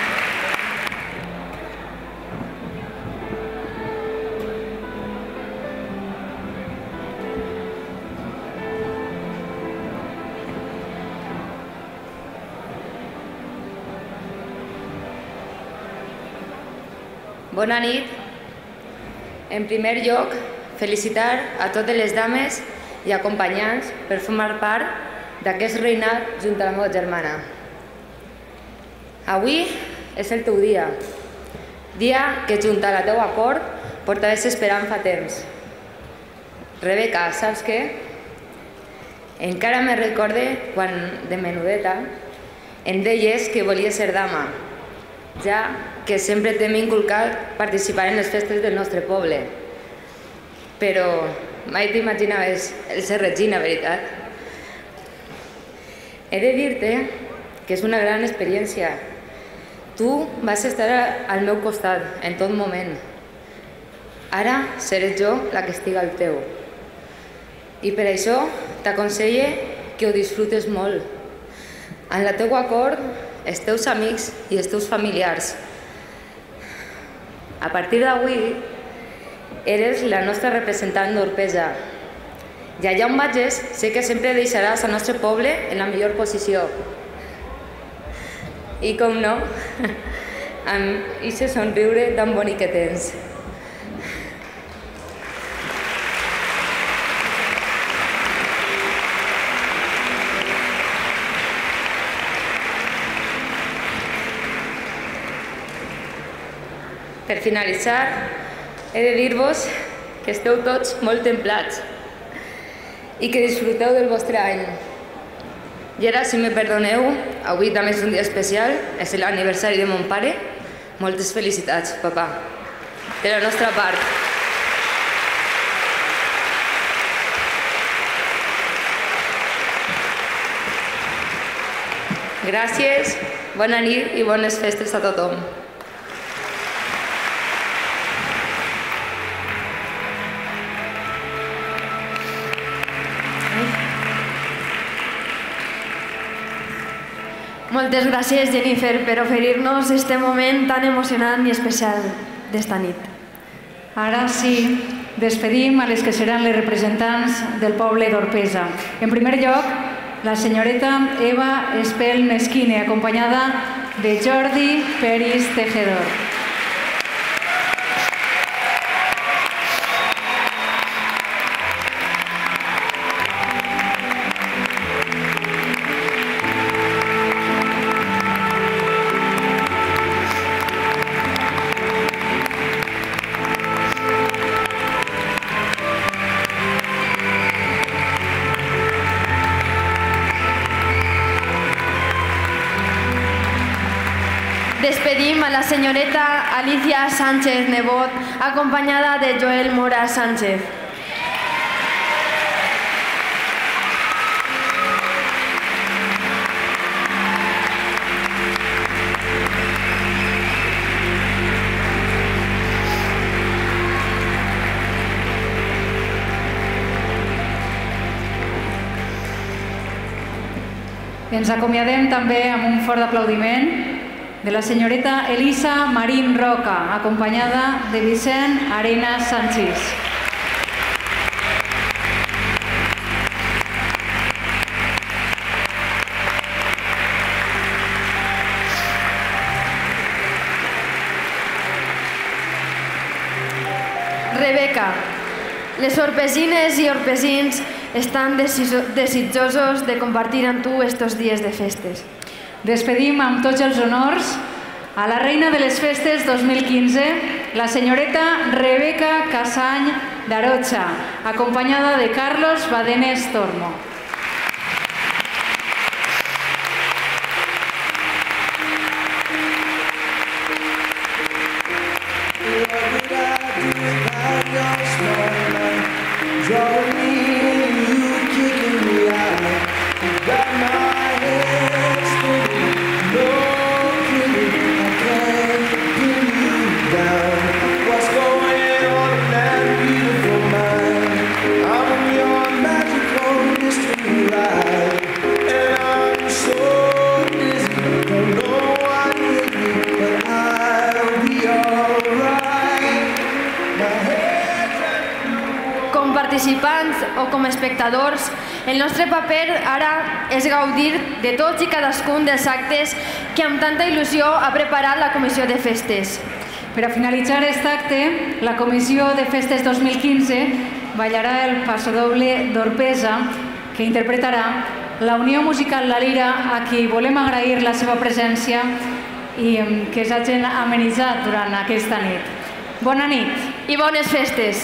Bona nit. En primer lloc, felicitar a totes les dames i acompanyants per formar part d'aquest reinat junt a la meva germana. Avui és el teu dia, dia que junt a la teua cort portaves esperant fa temps. Rebeca, saps què? Encara me recorde quan, de menudeta, em deies que volies ser dama, ja que sempre t'hem inculcat participar en les festes del nostre poble. Però mai t'imaginaves el ser regina, veritat? He de dir-te que és una gran experiència. Tu vas estar al meu costat en tot moment. Ara seré jo la que estigui al teu. I per això t'aconselle que ho disfrutes molt. En la teua cort, els teus amics i els teus familiars. A partir d'avui, eres la nostra representant d'Orpesa. I allà on vagis, sé que sempre deixaràs el nostre poble en la millor posició. I com no, amb aquest somriure tan bonic que tens. Per finalitzar, he de dir-vos que esteu tots molt templats i que disfruteu del vostre any. I ara, si me perdoneu, avui també és un dia especial, és l'aniversari de mon pare. Moltes felicitats, papà, de la nostra part. Gràcies, bona nit i bones festes a tothom. Moltes gràcies, Jennifer, per oferir-nos este moment tan emocionant i especial d'esta nit. Ara sí, despedim a les que seran les representants del poble d'Orpesa. En primer lloc, la senyoreta Eva Espel Mesquine, acompanyada de Jordi Peris Tejedor. Despedim a la senyoreta Alicia Sánchez Nebot, acompanyada de Joel Mora Sánchez. Ens acomiadem també amb un fort aplaudiment de la senyoreta Elisa Marín Roca, acompanyada de Vicent Arenas Sánchez. Rebeca, les orpesines i orpesins estan desitjosos de compartir amb tu estos dies de festes. Despedim amb tots els honors a la reina de les festes 2015, la senyoreta Rebeca Casany d'Arocha, acompanyada de Carlos Badenes Tormo. com participants o com a espectadors, el nostre paper ara és gaudir de tots i cadascun dels actes que amb tanta il·lusió ha preparat la Comissió de Festes. Per a finalitzar aquest acte, la Comissió de Festes 2015 ballarà el passodoble d'Orpesa, que interpretarà la Unió Musical La Lira, a qui volem agrair la seva presència i que s'hagin amenitzat durant aquesta nit. Bona nit i bones festes!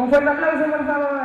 Un fuerte aplauso, por favor.